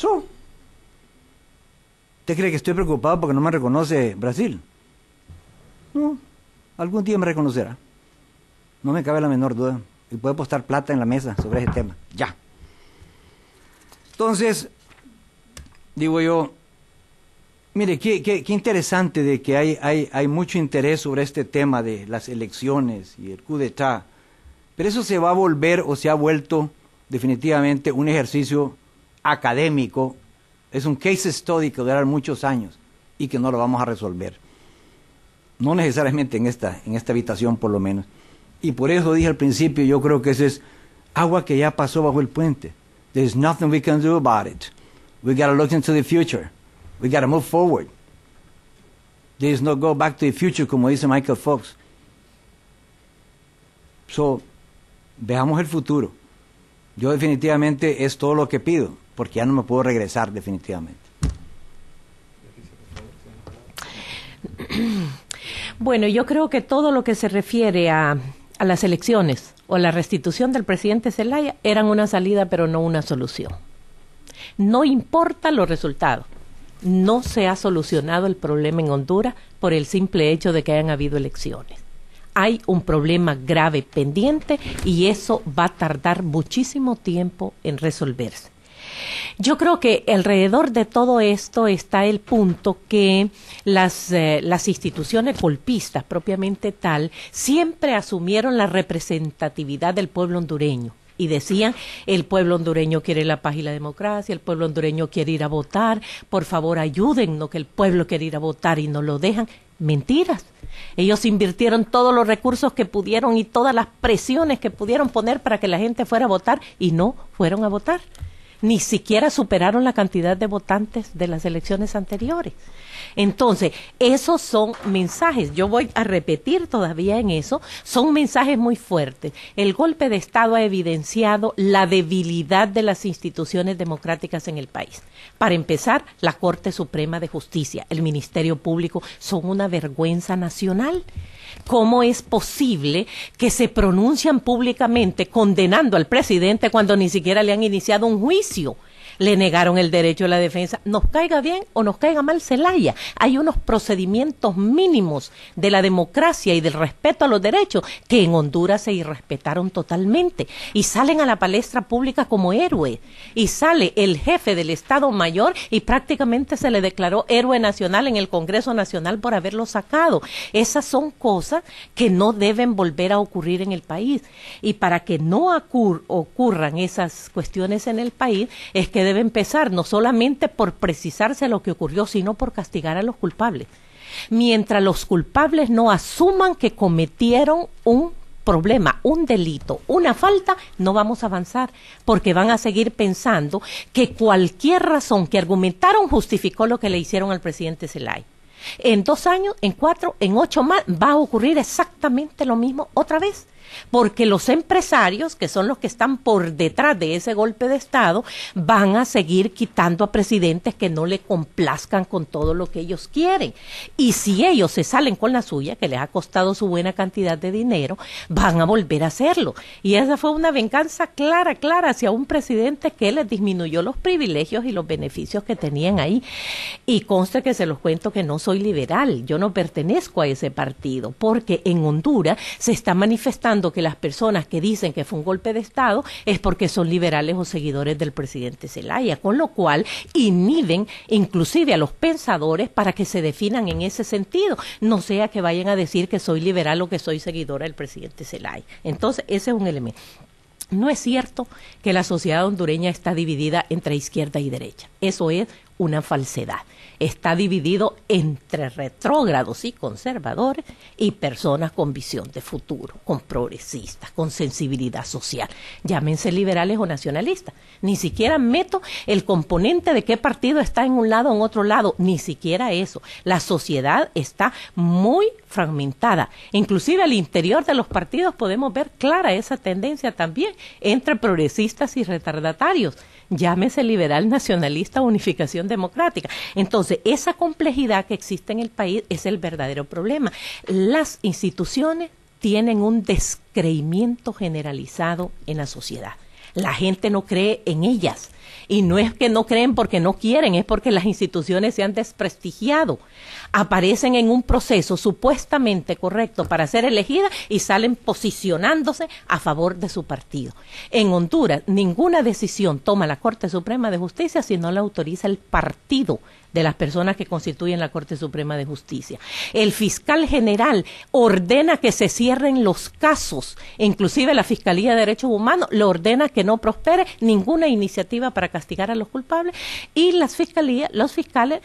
¿Usted cree que estoy preocupado porque no me reconoce Brasil? No, algún día me reconocerá. No me cabe la menor duda. Y puede apostar plata en la mesa sobre ese tema. Ya. Entonces, digo yo, mire, qué interesante de que hay mucho interés sobre este tema de las elecciones y el coup d'etat, pero eso se va a volver o se ha vuelto definitivamente un ejercicio académico, es un case study que durará muchos años y que no lo vamos a resolver. No necesariamente en esta habitación por lo menos. Y por eso dije al principio, yo creo que eso es agua que ya pasó bajo el puente. There's nothing we can do about it. We got to look into the future. We got to move forward. There's no go back to the future, como dice Michael Fox. So, veamos el futuro. Yo definitivamente es todo lo que pido, porque ya no me puedo regresar definitivamente. Bueno, yo creo que todo lo que se refiere a las elecciones o la restitución del presidente Zelaya eran una salida, pero no una solución. No importa los resultados. No se ha solucionado el problema en Honduras por el simple hecho de que hayan habido elecciones. Hay un problema grave pendiente y eso va a tardar muchísimo tiempo en resolverse. Yo creo que alrededor de todo esto está el punto que las instituciones golpistas propiamente tal siempre asumieron la representatividad del pueblo hondureño. Y decían, el pueblo hondureño quiere la paz y la democracia, el pueblo hondureño quiere ir a votar, por favor ayúdennos que el pueblo quiere ir a votar y no lo dejan. Mentiras. Ellos invirtieron todos los recursos que pudieron y todas las presiones que pudieron poner para que la gente fuera a votar y no fueron a votar. Ni siquiera superaron la cantidad de votantes de las elecciones anteriores. Entonces, esos son mensajes, yo voy a repetir todavía en eso, son mensajes muy fuertes. El golpe de Estado ha evidenciado la debilidad de las instituciones democráticas en el país. Para empezar, la Corte Suprema de Justicia, el Ministerio Público son una vergüenza nacional. ¿Cómo es posible que se pronuncian públicamente condenando al presidente cuando ni siquiera le han iniciado un juicio? Le negaron el derecho a la defensa, nos caiga bien o nos caiga mal Zelaya. Hay unos procedimientos mínimos de la democracia y del respeto a los derechos que en Honduras se irrespetaron totalmente y salen a la palestra pública como héroe. Y sale el jefe del Estado Mayor y prácticamente se le declaró héroe nacional en el Congreso Nacional por haberlo sacado. Esas son cosas que no deben volver a ocurrir en el país. Y para que no ocurran esas cuestiones en el país es que debe empezar no solamente por precisarse lo que ocurrió, sino por castigar a los culpables. Mientras los culpables no asuman que cometieron un problema, un delito, una falta, no vamos a avanzar, porque van a seguir pensando que cualquier razón que argumentaron justificó lo que le hicieron al presidente Zelaya. En 2 años, en 4, en 8 más, va a ocurrir exactamente lo mismo otra vez. Porque los empresarios, que son los que están por detrás de ese golpe de Estado, van a seguir quitando a presidentes que no le complazcan con todo lo que ellos quieren. Y si ellos se salen con la suya, que les ha costado su buena cantidad de dinero, van a volver a hacerlo. Y esa fue una venganza clara hacia un presidente que les disminuyó los privilegios y los beneficios que tenían ahí. Y conste que se los cuento que no soy liberal, yo no pertenezco a ese partido, porque en Honduras se está manifestando que las personas que dicen que fue un golpe de Estado es porque son liberales o seguidores del presidente Zelaya, con lo cual inhiben inclusive a los pensadores para que se definan en ese sentido, no sea que vayan a decir que soy liberal o que soy seguidora del presidente Zelaya. Entonces, ese es un elemento. No es cierto que la sociedad hondureña está dividida entre izquierda y derecha. Eso es una falsedad. Está dividido entre retrógrados y conservadores y personas con visión de futuro, con progresistas, con sensibilidad social. Llámense liberales o nacionalistas. Ni siquiera meto el componente de qué partido está en un lado o en otro lado. Ni siquiera eso. La sociedad está muy fragmentada. Inclusive al interior de los partidos podemos ver clara esa tendencia también entre progresistas y retardatarios. Llámese liberal, nacionalista, unificación democrática. Entonces, esa complejidad que existe en el país es el verdadero problema. Las instituciones tienen un descreimiento generalizado en la sociedad. La gente no cree en ellas. Y no es que no creen porque no quieren, es porque las instituciones se han desprestigiado. Aparecen en un proceso supuestamente correcto para ser elegidas y salen posicionándose a favor de su partido. En Honduras, ninguna decisión toma la Corte Suprema de Justicia si no la autoriza el partido de las personas que constituyen la Corte Suprema de Justicia. El fiscal general ordena que se cierren los casos, inclusive la Fiscalía de Derechos Humanos le ordena que no prospere ninguna iniciativa para castigar a los culpables y los fiscales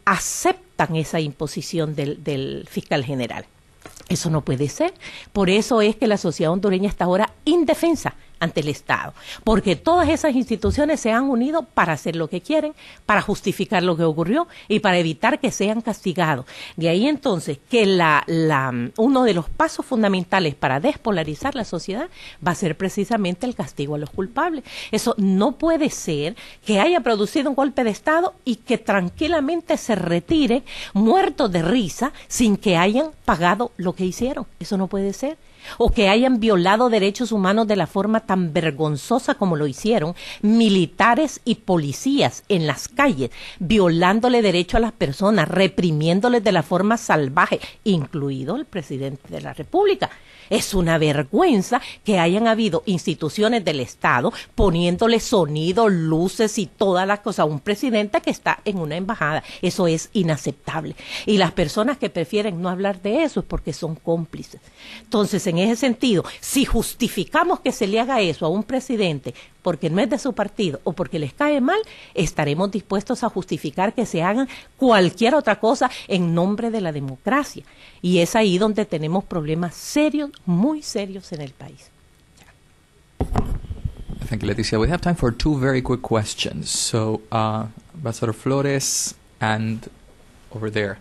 aceptan esa imposición del fiscal general. Eso no puede ser. Por eso es que la sociedad hondureña está ahora indefensa ante el Estado, porque todas esas instituciones se han unido para hacer lo que quieren, para justificar lo que ocurrió y para evitar que sean castigados. De ahí entonces que uno de los pasos fundamentales para despolarizar la sociedad va a ser precisamente el castigo a los culpables. Eso no puede ser que haya producido un golpe de Estado y que tranquilamente se retire muertos de risa sin que hayan pagado lo que hicieron. Eso no puede ser. O que hayan violado derechos humanos de la forma tan vergonzosa como lo hicieron militares y policías en las calles, violándole derecho a las personas, reprimiéndoles de la forma salvaje, incluido el presidente de la República. Es una vergüenza que hayan habido instituciones del Estado poniéndole sonido, luces y todas las cosas a un presidente que está en una embajada. Eso es inaceptable. Y las personas que prefieren no hablar de eso es porque son cómplices. Entonces, en ese sentido, si justificamos que se le haga eso a un presidente porque no es de su partido o porque les cae mal, estaremos dispuestos a justificar que se hagan cualquier otra cosa en nombre de la democracia. Y es ahí donde tenemos problemas serios, muy serios en el país. Thank you, Leticia. We have time for two very quick questions. So, Ambassador Flores and over there.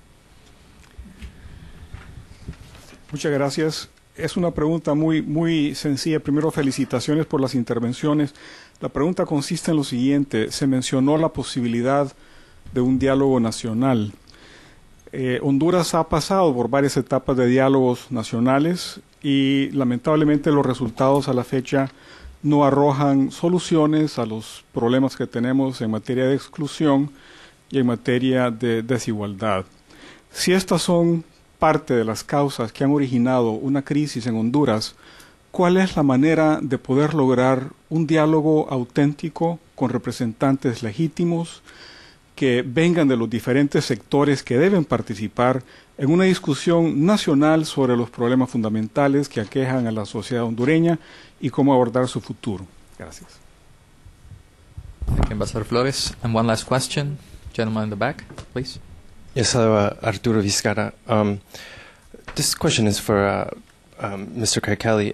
Muchas gracias. Es una pregunta muy sencilla. Primero, felicitaciones por las intervenciones. La pregunta consiste en lo siguiente. Se mencionó la posibilidad de un diálogo nacional. Honduras ha pasado por varias etapas de diálogos nacionales y lamentablemente los resultados a la fecha no arrojan soluciones a los problemas que tenemos en materia de exclusión y en materia de desigualdad. Si estas son parte de las causas que han originado una crisis en Honduras, ¿cuál es la manera de poder lograr un diálogo auténtico con representantes legítimos que vengan de los diferentes sectores que deben participar en una discusión nacional sobre los problemas fundamentales que aquejan a la sociedad hondureña y cómo abordar su futuro? Gracias. Thank you, Ambassador Flores. And one last question. Gentleman in the back, please. Yes, hello, Arturo Vizcarra. This question is for Mr. Craig Kelly.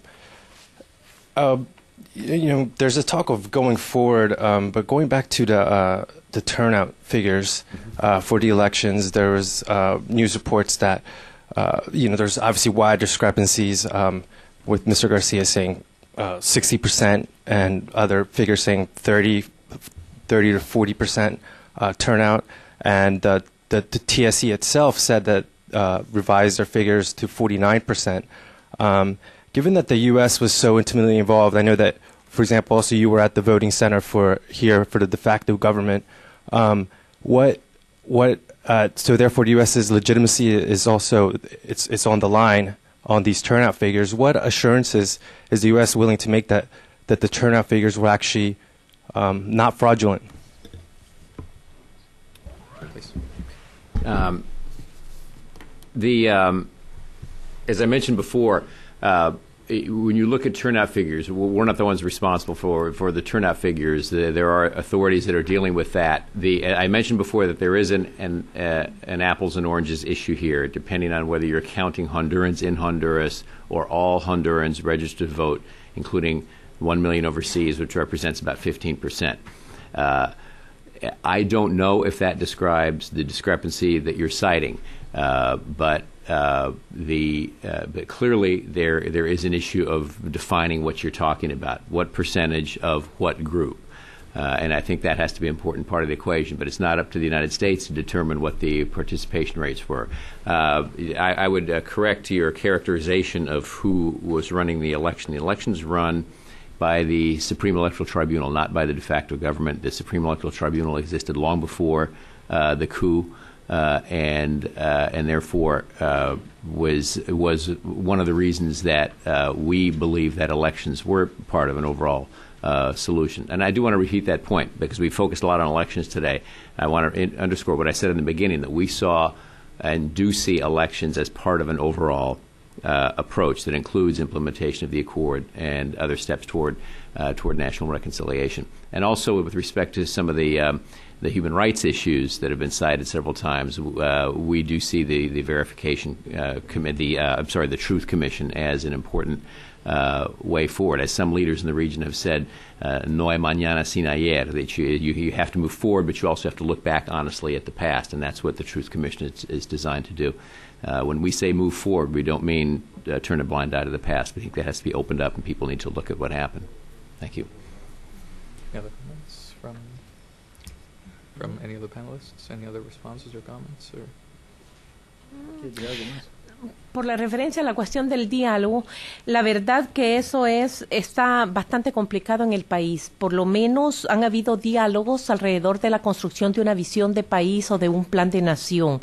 There's a talk of going forward, but going back to the turnout figures for the elections, there was news reports that there's obviously wide discrepancies with Mr. Garcia saying 60% and other figures saying 30 to 40% turnout, and the TSE itself said that revised their figures to 49%. Given that the U.S. was so intimately involved, I know that, for example, also you were at the voting center for the de facto government. So therefore, the U.S.'s legitimacy is also it's on the line on these turnout figures. What assurances is the U.S. willing to make that the turnout figures were actually not fraudulent? As I mentioned before, when you look at turnout figures, we're not the ones responsible for the turnout figures. There are authorities that are dealing with that. I mentioned before that there is an apples and oranges issue here, depending on whether you're counting Hondurans in Honduras or all Hondurans registered to vote, including 1 million overseas, which represents about 15%. I don't know if that describes the discrepancy that you're citing, but clearly there is an issue of defining what you're talking about, what percentage of what group, and I think that has to be an important part of the equation. But it's not up to the United States to determine what the participation rates were. I would correct your characterization of who was running the election. The election's run by the Supreme Electoral Tribunal, not by the de facto government. The Supreme Electoral Tribunal existed long before the coup, and therefore was one of the reasons that we believe that elections were part of an overall solution. And I do want to repeat that point because we focused a lot on elections today. I want to underscore what I said in the beginning, that we saw and do see elections as part of an overall approach that includes implementation of the Accord and other steps toward toward national reconciliation. And also with respect to some of the human rights issues that have been cited several times, we do see the verification committee, the Truth Commission as an important way forward. As some leaders in the region have said, no hay mañana sin ayer, that you have to move forward, but you also have to look back honestly at the past, and that's what the Truth Commission is designed to do. When we say move forward, we don't mean turn a blind eye to the past. We think that has to be opened up, and people need to look at what happened. Thank you. Any other comments from any of the panelists? Any other responses or comments? Or? Por la referencia a la cuestión del diálogo, la verdad que eso está bastante complicado en el país. Por lo menos han habido diálogos alrededor de la construcción de una visión de país o de un plan de nación.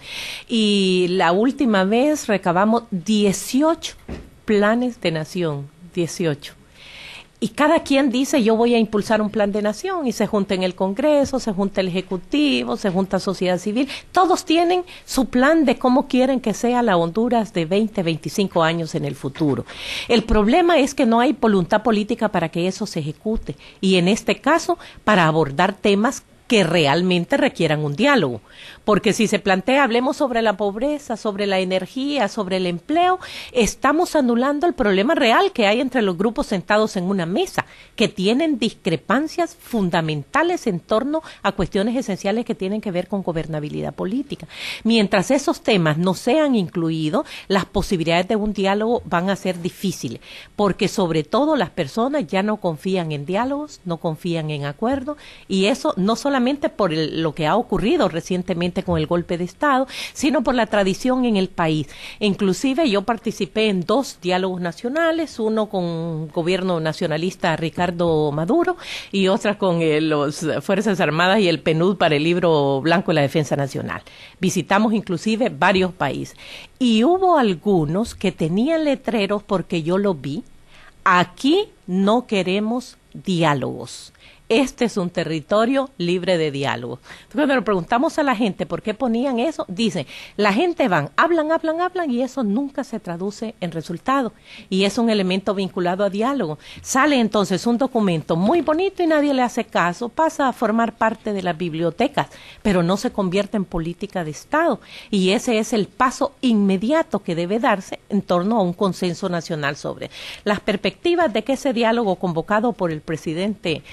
Y la última vez recabamos 18 planes de nación, 18. Y cada quien dice, yo voy a impulsar un plan de nación, y se junta en el Congreso, se junta el Ejecutivo, se junta sociedad civil. Todos tienen su plan de cómo quieren que sea la Honduras de 20, 25 años en el futuro. El problema es que no hay voluntad política para que eso se ejecute, y en este caso, para abordar temas que realmente requieran un diálogo. Porque si se plantea, hablemos sobre la pobreza, sobre la energía, sobre el empleo, estamos anulando el problema real que hay entre los grupos sentados en una mesa, que tienen discrepancias fundamentales en torno a cuestiones esenciales que tienen que ver con gobernabilidad política. Mientras esos temas no sean incluidos, las posibilidades de un diálogo van a ser difíciles, porque sobre todo las personas ya no confían en diálogos, no confían en acuerdos, y eso no solamente por lo que ha ocurrido recientemente con el golpe de Estado, sino por la tradición en el país. Inclusive yo participé en 2 diálogos nacionales, uno con gobierno nacionalista Ricardo Maduro y otra con las Fuerzas Armadas y el PNUD para el Libro Blanco de la Defensa Nacional. Visitamos inclusive varios países y hubo algunos que tenían letreros, porque yo lo vi: aquí no queremos diálogos. Este es un territorio libre de diálogo. Entonces, cuando le preguntamos a la gente por qué ponían eso, dicen, la gente hablan y eso nunca se traduce en resultado. Y es un elemento vinculado a diálogo. Sale entonces un documento muy bonito y nadie le hace caso, pasa a formar parte de las bibliotecas, pero no se convierte en política de Estado. Y ese es el paso inmediato que debe darse en torno a un consenso nacional sobre las perspectivas de que ese diálogo convocado por el presidente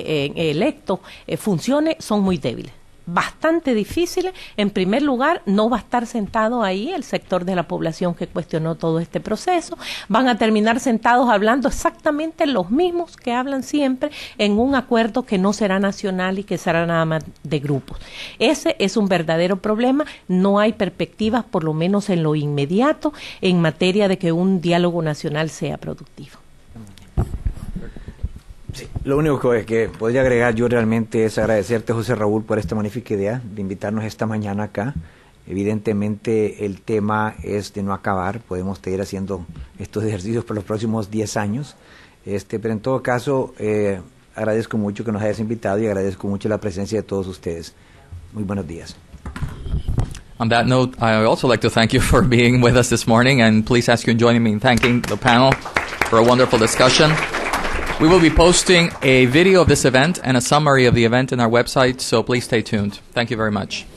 electo funcione. Son muy débiles, bastante difíciles. En primer lugar, no va a estar sentado ahí el sector de la población que cuestionó todo este proceso. Van a terminar sentados hablando exactamente los mismos que hablan siempre en un acuerdo que no será nacional y que será nada más de grupos. Ese es un verdadero problema. No hay perspectivas, por lo menos en lo inmediato, en materia de que un diálogo nacional sea productivo. Sí, lo único que podría agregar yo realmente es agradecerte, José Raúl, por esta magnífica idea de invitarnos esta mañana acá. Evidentemente el tema es de no acabar, podemos seguir haciendo estos ejercicios por los próximos 10 años, pero en todo caso agradezco mucho que nos hayas invitado y agradezco mucho la presencia de todos ustedes. Muy buenos días. On that note, I would also like to thank you for being with us this morning, and please ask you in joining me in thanking the panel for a wonderful discussion. We will be posting a video of this event and a summary of the event in our website, so please stay tuned. Thank you very much.